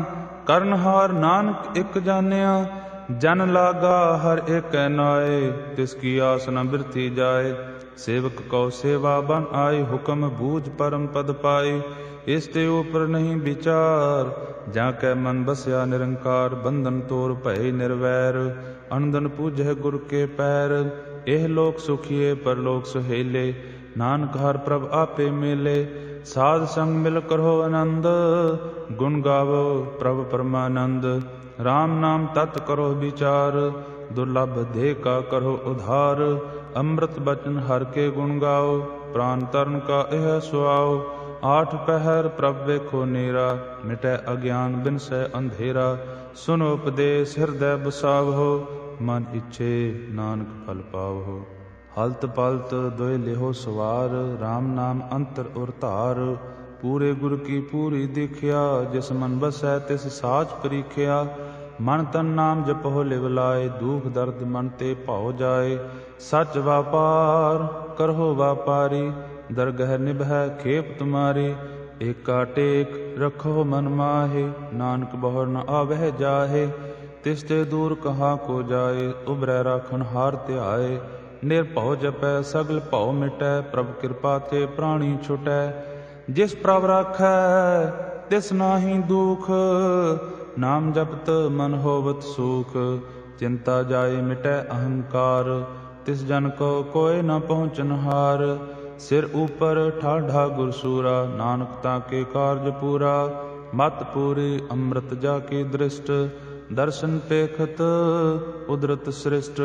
ਕਰਨਹਾਰ ਨਾਨਕ ਇਕ ਜਾਣਿਆ। ਜਨ ਲਾਗਾ ਹਰ ਏਕੈ ਨਾਏ, ਤਿਸ ਕੀ ਆਸ ਨ ਬਿਰਥੀ ਜਾਏ। ਸੇਵਕ ਕਉ ਸੇਵਾ ਬਨ ਆਈ, ਹੁਕਮ ਬੂਝ ਪਰਮ ਪਦ ਪਾਈ। ਇਸ ਤੇ ਉਪਰ ਨਹੀਂ ਵਿਚਾਰ, ਜਾਂ ਕੈ ਮਨ ਬਸਿਆ ਨਿਰੰਕਾਰ। ਬੰਧਨ ਤੋਰ ਭਏ ਨਿਰਵੈਰ, ਅਨੰਦਨ ਪੂਜੈ ਗੁਰ ਕੇ ਪੈਰ। ਇਹ ਲੋਕ ਸੁਖੀਏ ਪਰਲੋਕ ਸੁਹੇਲੇ, ਨਾਨਕ ਹਰਿ ਪ੍ਰਭ ਆਪੇ ਮੇਲੇ। ਸਾਧ ਸੰਗ ਮਿਲ ਕਰੋ ਆਨੰਦ, ਗੁਣ ਗਾਵੋ ਪ੍ਰਭ ਪਰਮਾਨੰਦ। ਰਾਮ ਨਾਮ ਤਤ ਕਰੋ ਵਿਚਾਰ, ਦੁਰਲਭ ਦੇਹ ਕਾ ਕਰੋ ਉਧਾਰ। ਅੰਮ੍ਰਿਤ ਬਚਨ ਹਰਿ ਕੇ ਗੁਣ ਗਾਓ, ਪ੍ਰਾਨ ਤਰਨ ਕਾ ਇਹ ਸੁਆਓ। ਆਠ ਪਹਿਰ ਪ੍ਰਭ ਵੇਖੋ ਨੀਰਾ, ਮਿਟੈ ਅਗਿਆਨ ਬਿਨਸੈ ਅੰਧੇਰਾ। ਸੁਨੋ ਉਪਦੇਸ ਹਿਰਦੈ ਬਸਾਵਹੁ, ਮਨ ਇੱਛੇ ਨਾਨਕ ਫਲ ਪਾਵਹੁ। ਹਲਤ ਪਲਤ ਦੋਇ ਲਿਹੋ ਸਵਾਰ, ਰਾਮ ਨਾਮ ਅੰਤਰ ਉਰ ਧਾਰ। ਪੂਰੇ ਗੁਰ ਕੀ ਪੂਰੀ ਦੇਖਿਆ, ਜਿਸ ਮਨ ਬਸੈ ਤਿਸ ਸਾਚ ਪਰੀਖਿਆ। ਮਨ ਤਨ ਨਾਮ ਜਪਹੁ ਲਿਵ ਲਾਏ, ਦੁਖ ਦਰਦ ਮਨ ਤੇ ਭਉ ਜਾਏ। ਸਚ ਵਾਪਾਰ ਕਰਹੁ ਵਾਪਾਰੀ, ਦਰਗਹਿ ਨਿਭੈ ਖੇਪ ਤੁਮਾਰੀ। ਏਕਾ ਟੇਕ ਰਖੋ ਮਨ ਮਾਹੇ, ਨਾਨਕ ਬਹੁਰ ਨ ਆਵਹਿ ਜਾਹੇ। ਤਿਸ ਤੇ ਦੂਰ ਕਹਾਂ ਕੋ ਜਾਏ, ਉਬਰੈ ਰਾਖਣ ਹਾਰ ਧਿਆਏ। ਨਿਰਭਉ ਜਪੈ ਸਗਲ ਭਉ ਮਿਟੈ, ਪ੍ਰਭ ਕਿਰਪਾ ਤੇ ਪ੍ਰਾਣੀ ਛੁਟੈ। ਜਿਸ ਪ੍ਰਭ ਰਾਖੈ ਤਿਸ ਨਾਹੀ ਦੁਖ, ਨਾਮ ਜਪਤ ਮਨ ਹੋਵਤ ਸੁਖ। ਚਿੰਤਾ ਜਾਏ ਮਿਟੈ ਅਹੰਕਾਰ, ਤਿਸ ਜਨ ਕੋ ਕੋਇ ਨ ਪਹੁੰਚਨਹਾਰ। ਸਿਰ ਉਪਰ ਠਾਢਾ ਗੁਰ ਸੂਰਾ, ਨਾਨਕ ਤਾਂ ਕੇ ਕਾਰਜ ਪੂਰਾ। ਮਤ ਪੂਰੀ ਅੰਮ੍ਰਿਤ ਜਾ ਕੀ ਦ੍ਰਿਸ਼ਟ, ਦਰਸ਼ਨ ਪੇਖਤ ਉਦਰਤ ਸ੍ਰਿਸ਼ਟ।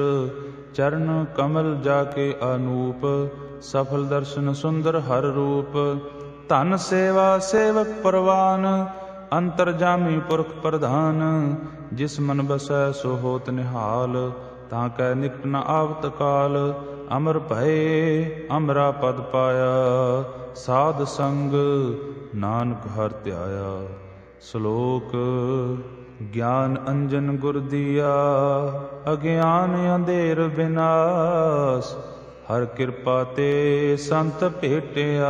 ਚਰਨ ਕਮਲ ਜਾ ਕੇ ਅਨੂਪ, ਸਫਲ ਦਰਸ਼ਨ ਸੁੰਦਰ ਹਰ ਰੂਪ। ਧਨ ਸੇਵਾ ਸੇਵਕ ਪਰਵਾਨ, ਅੰਤਰਜਾਮੀ ਪੁਰਖ ਪ੍ਰਧਾਨ। ਜਿਸ ਮਨ ਬਸੈ ਸੋ ਹੋਤ ਨਿਹਾਲ, ਤਾਂ ਕੈ ਨਿਕਟ ਨ ਆਵਤ ਕਾਲ। ਅਮਰ ਭਏ ਅਮਰਾ ਪਦ ਪਾਇਆ, ਸਾਧ ਸੰਗ ਨਾਨਕ ਹਰਿ ਧਿਆਇਆ। ਸ਼ਲੋਕ। ਗਿਆਨ ਅੰਜਨ ਗੁਰ ਦੀਆ, ਅਗਿਆਨ ਅੰਧੇਰ ਵਿਨਾਸ਼। ਹਰਿ ਕਿਰਪਾ ਤੇ ਸੰਤ ਭੇਟਿਆ,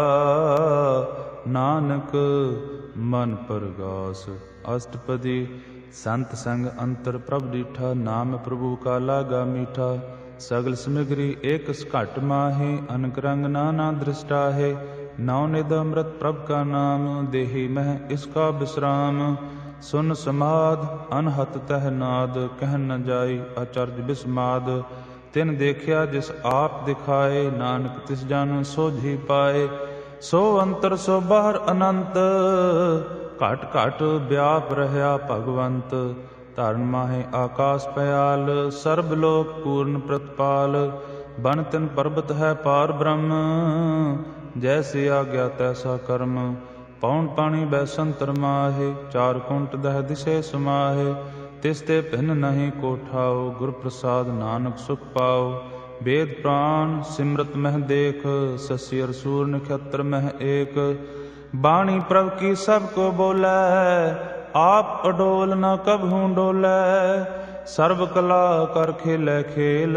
ਨਾਨਕ ਮਨ ਪਰਗਾਸ। ਅਸ਼ਟਪਦੀ। ਸੰਤ ਸੰਗ ਅੰਤਰ ਪ੍ਰਭ ਡੀਠਾ, ਨਾਮ ਪ੍ਰਭੂ ਕਾ ਲਾਗਾ ਮੀਠਾ। ਸਗਲ ਸਮਿਗਰੀ ਏਕ ਘਟ ਮਾਹੇ, ਅਨਕ ਰੰਗ ਨਾਨਾ ਦ੍ਰਿਸ਼ਟਾਹੇ। ਨੌ ਨਿਧ ਅੰਮ੍ਰਿਤ ਪ੍ਰਭ ਕਾ ਨਾਮ, ਦੇਹੀ ਮਹਿ ਇਸਕਾ ਬਿਸਰਾਮ। ਸੁਨ ਸਮਾਧ ਅਨਹਤ ਤਹਿ ਨਾਦ, ਕਹਿ ਨ ਜਾਈ ਅਚਰਜ ਬਿਸਮਾਦ। ਤਿਨ ਦੇਖਿਆ ਜਿਸ ਆਪ ਦਿਖਾਏ, ਨਾਨਕ ਤਿਸ ਜਨ ਸੋਝੀ ਪਾਏ। ਸੋ ਅੰਤਰ ਸੋ ਬਾਹਰ ਅਨੰਤ, ਘਟ ਘਟ ਵਿਆਪ ਰਹਿਆ ਭਗਵੰਤ। ਧਰਨ ਮਾਹੇ ਆਕਾਸ ਪਇਆਲ, ਸਰਬ ਲੋਕ ਪੂਰਨ ਪ੍ਰਤਪਾਲ। ਬਨ ਤਿਨ ਪਰਬਤ ਹੈ ਪਾਰ ਬ੍ਰਹਮ, ਜੈਸੇ ਆਗਿਆ ਤੈਸਾ ਕਰਮ। ਪੌਣ ਪਾਣੀ ਬੈਸੰਤਰ ਮਾਹੇ, ਚਾਰ ਕੁੰਟ ਦਹ ਦਿਸੇ ਸਮਾਹੇ। ਤਿਸ ਤੇ ਭਿੰਨ ਨਹੀਂ ਕੋਠਾਓ, ਗੁਰ ਪ੍ਰਸਾਦ ਨਾਨਕ ਸੁਖ ਪਾਓ। ਵੇਦ ਪ੍ਰਾਨ ਸਿਮਰਤ ਮਹਿ ਦੇਖ, ਸਸੀ ਅਰ ਸੂਰ ਨਖਤਰ ਮਹਿ ਏਕ। ਬਾਣੀ ਪ੍ਰਭ ਕੀ ਸਭ ਕੋ ਬੋਲੇ, ਆਪ ਅਡੋਲ ਨ ਕਬਹੂ ਡੋਲੇ। ਸਰਬ ਕਲਾ ਕਰ ਖੇਲੇ ਖੇਲ,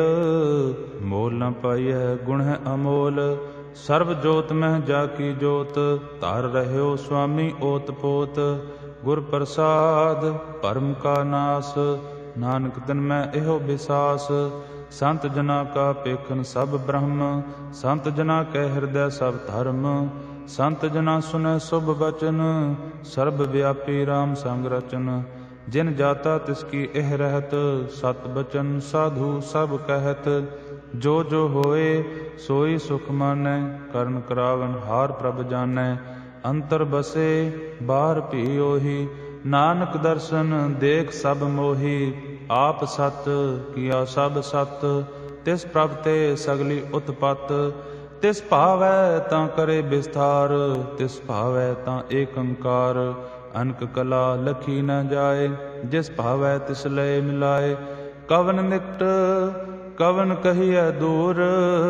ਮੋਲ ਨ ਪਾਈਐ ਗੁਣ ਹੈ ਅਮੋਲ। ਸਰਬ ਜੋਤ ਮਹਿ ਜਾ ਕੀ ਜੋਤ, ਧਰ ਰਹਿਓ ਸੁਆਮੀ ਓਤ ਪੋਤ। ਗੁਰ ਪ੍ਰਸਾਦ ਭਰਮ ਕਾ ਨਾਸ, ਨਾਨਕ ਤਿਨ ਮੈਂ ਇਹੋ ਬਿਸਾਸ। ਸੰਤ ਜਨਾ ਕਾ ਪੇਖਨ ਸਭ ਬ੍ਰਹਮ, ਸੰਤ ਜਨਾ ਕੈ ਹਿਰਦੈ ਸਭ ਧਰਮ। ਸੰਤ ਜਨਾ ਸੁਨੈ ਸੁਭ ਬਚਨ, ਸਰਬ ਵਿਆਪੀ ਰਾਮ ਸੰਗ ਰਚਨ। ਜਿਨ ਜਾਤਾ ਤਿਸ ਕੀ ਇਹ ਰਹਿਤ, ਸਤ ਬਚਨ ਸਾਧੂ ਸਭ ਕਹਿਤ। ਜੋ ਜੋ ਹੋਏ ਸੋਈ ਸੁਖ ਮਾਨੈ, ਕਰਨ ਕਰਾਵਨ ਹਾਰ ਪ੍ਰਭ ਜਾਨੈ। ਅੰਤਰ ਬਸੇ ਬਾਹਰ ਭੀ ਉਹੀ, ਨਾਨਕ ਦਰਸ਼ਨ ਦੇਖ ਸਭ ਮੋਹੀ। ਆਪ ਸਤ ਕੀਆ ਸਭ ਸਤ, ਤਿਸ ਪ੍ਰਭ ਤੇ ਸਗਲੀ ਉਤਪਤ। ਤਿਸ ਭਾਵੈ ਤਾਂ ਕਰੇ ਵਿਸਥਾਰ, ਤਿਸ ਭਾਵੈ ਤਾਂ ਏਕ ਓੰਕਾਰ। ਅਨਕ ਕਲਾ ਲਖੀ ਨ ਜਾਏ, ਜਿਸ ਭਾਵੈ ਤਿਸ ਲਏ ਮਿਲਾਏ। ਕਵਨ ਨਿਕਟ ਕਵਨ ਕਹੀਐ ਦੂਰ,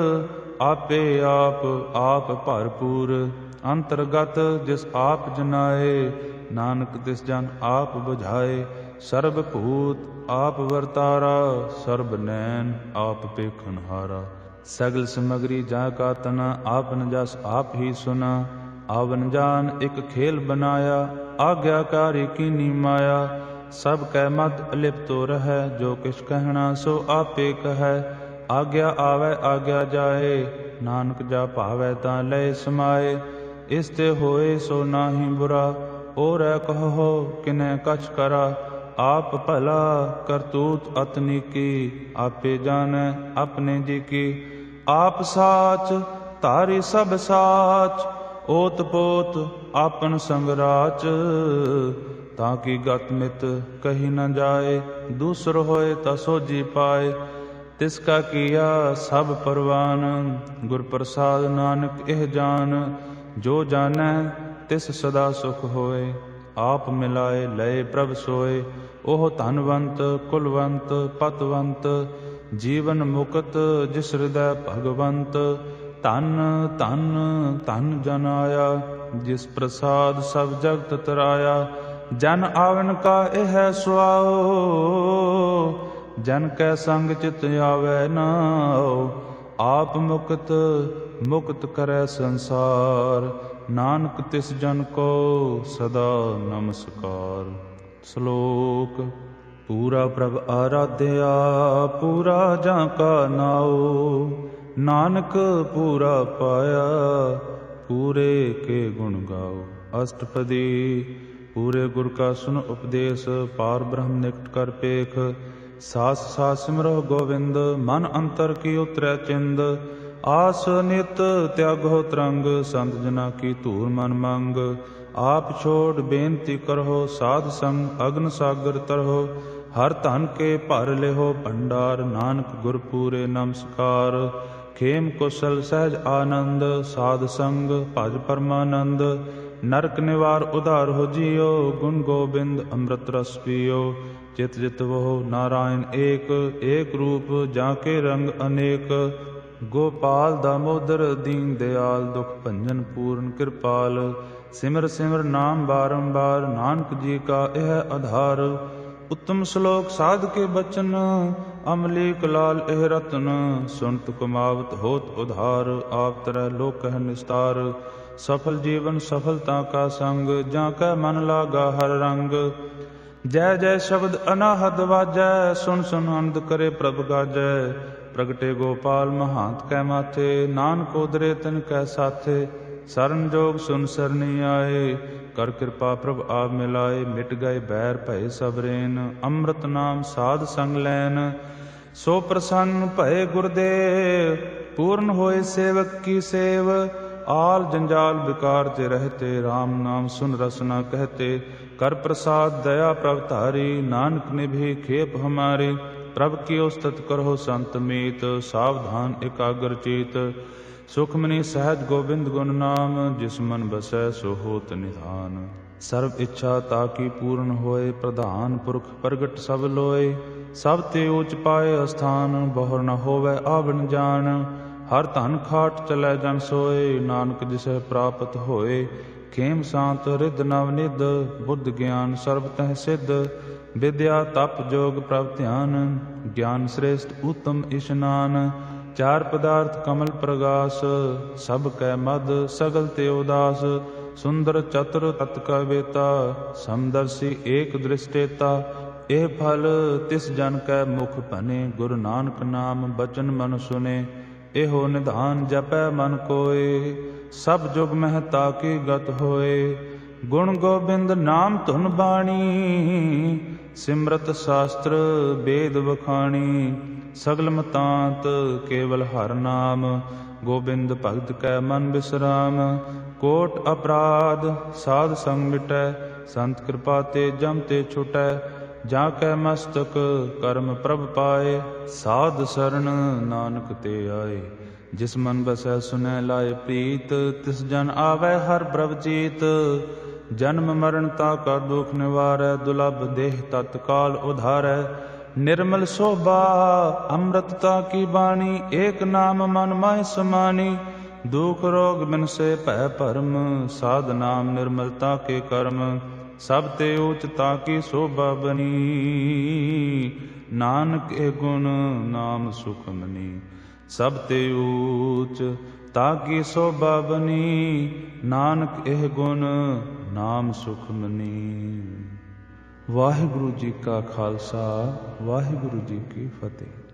ਆਪੇ ਆਪ ਆਪ ਭਰਪੂਰ। ਅੰਤਰਗਤ ਜਿਸ ਆਪ ਜਨਾਏ, ਨਾਨਕ ਤਿਸ ਜਨ ਆਪ ਬੁਝਾਏ। ਸਰਬ ਭੂਤ ਆਪ ਵਰਤਾਰਾ, ਸਰਬ ਨੈਣ ਆਪ ਪੇਖਨ ਹਾਰਾ। ਸਗਲ ਸਮਗਰੀ ਜਾ ਕਾ ਤਨਾ, ਆਪਨ ਜਸ ਆਪ ਹੀ ਸੁਨਾ। ਆਵਨ ਜਾਨ ਇਕ ਖੇਲ ਬਨਾਇਆ, ਆਗਿਆਕਾਰੀ ਕੀਨੀ ਮਾਇਆ। ਸਭ ਕੈ ਮਤ ਅਲਿਪਤੋ ਰਹੈ, ਜੋ ਕਿਛ ਕਹਿਣਾ ਸੋ ਆਪੇ ਕਹੈ। ਆਗਿਆ ਆਵੈ ਆਗਿਆ ਜਾਏ, ਨਾਨਕ ਜਾ ਭਾਵੈ ਤਾਂ ਲਏ ਸਮਾਏ। ਇਸ ਤੇ ਹੋਏ ਸੋ ਨਾਹੀ ਬੁਰਾ, ਔਰੈ ਕਹੋ ਕਿਨੈ ਕਛ ਕਰਾ। ਆਪ ਭਲਾ ਕਰਤੂਤ ਅਤ ਨੀਕੀ, ਆਪੇ ਜਾਣੈ ਆਪਣੇ ਜੀ ਕੀ। ਆਪ ਸਾਚ ਧਾਰੀ ਸਭ ਸਾਚ, ਓਤ ਪੋਤ ਆਪਨ ਸੰਗ ਰਾਚ। ਤਾਂ ਕਿ ਗਤ ਮਿਤ ਕਹੀ ਨ ਜਾਏ, ਦੂਸਰ ਹੋਏ ਤਾਂ ਸੋਝੀ ਪਾਏ। ਤਿਸ ਕਾ ਕੀਆ ਸਭ ਪਰਵਾਨ, ਗੁਰ ਪ੍ਰਸਾਦ ਨਾਨਕ ਇਹ ਜਾਨ। ਜੋ ਜਾਣੈ ਤਿਸ ਸਦਾ ਸੁਖ ਹੋਏ, ਆਪ ਮਿਲਾਏ ਲਏ ਪ੍ਰਭ ਸੋਏ। ਉਹ ਧਨਵੰਤ ਕੁਲਵੰਤ ਪਤਵੰਤ, ਜੀਵਨ ਮੁਕਤ ਜਿਸ ਹਿਰਦੈ ਭਗਵੰਤ। ਧਨ ਧਨ ਧਨ ਜਨ ਆਇਆ, ਜਿਸ ਪ੍ਰਸਾਦ ਸਭ ਜਗਤ ਤਰਾਇਆ। ਜਨ ਆਵਨ ਕਾ ਇਹ ਸੁਆਓ, ਜਨ ਕੈ ਸੰਗ ਚਿਤ ਆਵੈ ਨਾਉ। ਆਪ ਮੁਕਤ ਮੁਕਤ ਕਰੈ ਸੰਸਾਰ, ਨਾਨਕ ਤਿਸ ਜਨ ਕੋ ਸਦਾ ਨਮਸਕਾਰ। ਸ਼ਲੋਕ। ਪੂਰਾ ਪ੍ਰਭ ਆਰਾਧਿਆ, ਪੂਰਾ ਜਾਂ ਕਾ ਨਾਉ। ਨਾਨਕ ਪੂਰਾ ਪਾਇਆ, ਪੂਰੇ ਕੇ ਗੁਣ ਗਾਓ। ਅਸ਼ਟਪਦੀ। ਪੂਰੇ ਗੁਰ ਕਾ ਸੁਨ ਉਪਦੇਸ਼, ਪਾਰ ਬ੍ਰਹਮ ਨਿਕਟ ਕਰ ਪੇਖ। ਸਾਸ ਸਾਸ ਸਿਮਰੋ ਗੋਵਿੰਦ, ਮਨ ਅੰਤਰ ਕੀ ਉਤਰੈ ਚਿੰਦ। ਆਸ ਨਿਤ ਤਿਆਗੋ ਤਰੰਗ, ਸੰਤ ਜਨਾ ਕੀ ਧੂਰ ਮਨ ਮੰਗ। ਆਪ ਛੋੜ ਬੇਨਤੀ ਕਰੋ, ਸਾਧ ਸੰਗ ਅਗਨ ਸਾਗਰ ਤਰੋ। ਹਰ ਧਨ ਕੇ ਭਰ ਲਿਹੋ ਭੰਡਾਰ, ਨਾਨਕ ਗੁਰ ਪੂਰੇ ਨਮਸਕਾਰ। ਖੇਮ ਕੁਸਲ ਸਹਿਜ ਆਨੰਦ, ਸਾਧ ਸੰਗ ਭਜ ਪਰਮਾਨੰਦ। ਨਰਕ ਨਿਵਾਰ ਉਧਾਰ ਹੋ ਜੀਓ, ਗੁਣ ਗੋਬਿੰਦ ਅੰਮ੍ਰਿਤ ਰਸ ਪੀਓ। ਚਿਤ ਜਿਤ ਵਹੁ ਨਾਰਾਇਣ ਏਕ, ਏਕ ਰੂਪ ਜਾਂ ਕੇ ਰੰਗ ਅਨੇਕ। ਗੋਪਾਲ ਦਾਮੋਦਰ ਦੀਨ ਦਿਆਲ, ਦੁਖ ਭੰਜਨ ਪੂਰਨ ਕਿਰਪਾਲ। ਸਿਮਰ ਸਿਮਰ ਨਾਮ ਬਾਰੰਬਾਰ, ਨਾਨਕ ਜੀ ਕਾ ਇਹ ਆਧਾਰ। ਉੱਤਮ ਸ਼ਲੋਕ ਸਾਧ ਕੇ ਬਚਨ, ਅਮਲੀਕ ਲਾਲ ਇਹ ਰਤਨ। ਸੁਨਤ ਕਮਾਵਤ ਹੋਤ ਉਧਾਰ, ਆਪ ਤਰੈ ਲੋਕ ਕਹਿ ਨਿਸਤਾਰ। ਸਫਲ ਜੀਵਨ ਸਫਲਤਾ ਕਾ ਸੰਗ, ਜਾਂ ਕੈ ਮਨ ਲਾਗਾ ਹਰ ਰੰਗ। ਜੈ ਜੈ ਸ਼ਬਦ ਅਨਾਹਦ ਵਾਜੈ, ਸੁਨ ਸੁਨ ਆਨੰਦ ਕਰੇ ਪ੍ਰਭ ਗਾਜੈ। ਪ੍ਰਗਟੇ ਗੋਪਾਲ ਮਹਾਂਤ ਕੈ ਮਾਥੇ, ਨਾਨਕ ਉਦਰੇ ਤਿਨ ਕੈ ਸਾਥੇ। ਸਰਨ ਜੋਗ ਸੁਨ ਸਰਨੀ ਆਏ, ਕਰ ਕਿਰਪਾ ਪ੍ਰਭ ਆਪ ਮਿਲਾਏ। ਮਿਟ ਗਏ ਬੈਰ ਭਏ ਸਭ ਰੇਨ, ਅੰਮ੍ਰਿਤ ਨਾਮ ਸਾਧ ਸੰਗ ਲੈਨ। ਸੋ ਪ੍ਰਸੰਨ ਭਏ ਗੁਰਦੇਵ, ਪੂਰਨ ਹੋਏ ਸੇਵਕ ਕੀ ਸੇਵ। ਆਲ ਜੰਜਾਲ ਬਿਕਾਰ ਤੇ ਰਹਤੇ, ਰਾਮ ਨਾਮ ਸੁਨ ਰਸ ਨ ਕਹਤੇ। ਕਰ ਪ੍ਰਸਾਦ ਦਇਆ ਪ੍ਰਭ ਧਾਰੀ, ਨਾਨਕ ਨਿਭੀ ਖੇਪ ਹਮਾਰੀ। ਪ੍ਰਭ ਕੀ ਉਸਤਤ ਕਰੋ ਸੰਤ ਮੀਤ, ਸਾਵਧਾਨ ਇਕਾਗਰ ਚੀਤ। सुखमनी सहज गोबिंद गुण नाम, जिस मन बसै सो होत निधान। सर्व इच्छा ताकि पूर्ण होए, प्रधान पुरख प्रगट सब लोए। सब ते ऊच पाए अस्थान, बहुर न होवै आवण जान। हर धन खाट चलै जन सोए, नानक जिसे प्राप्त होए। खेम शांत रिद नवनिध, बुद्ध ज्ञान सर्व तह सिद्ध। विद्या तप जोग प्रभ ध्यान, ज्ञान श्रेष्ठ उत्तम इशनान। चार पदार्थ कमल प्रगास, सब कै मद सगल ते उदास। सुंदर चतुर तत् का बेता, समदर्शी एक दृष्टेता। एह फल तिस जन कै मुख भने, गुरु नानक नाम बचन मन सुने। एहो निधान जपै मन कोय, सब जुग मह ताकी गत होए। गुण गोबिंद नाम धुन बाणी, सिमरत शास्त्र वेद बखाणी। सगल मतांत केवल हर नाम, गोबिंद भगत कै मन विश्राम। कोट अपराध साध संग मिटै, संत कृपा ते जम ते छुटै। जाकै मस्तक कर्म प्रभ पाए, साध शरण नानक ते आए। जिस मन बसै सुनै लाए प्रीत, तिस जन आवै हर प्रभ जीत। जन्म मरण ताका दुख निवारै, दुलभ देह तत्काल उधारै। निर्मल शोभा अमृतता की बाणी, एक नाम मन माहि समानी। दुख रोग बिनसे भय भरम, साध नाम निर्मलता के कर्म। सब ते ऊच ताकी शोभा बनी, नानक ए गुण नाम सुखमनी। सब ते ऊच ताकी शोभा बनी, नानक एह गुण नाम सुखमनी। वाहिगुरु जी का खालसा, वाहिगुरु जी की फतेह।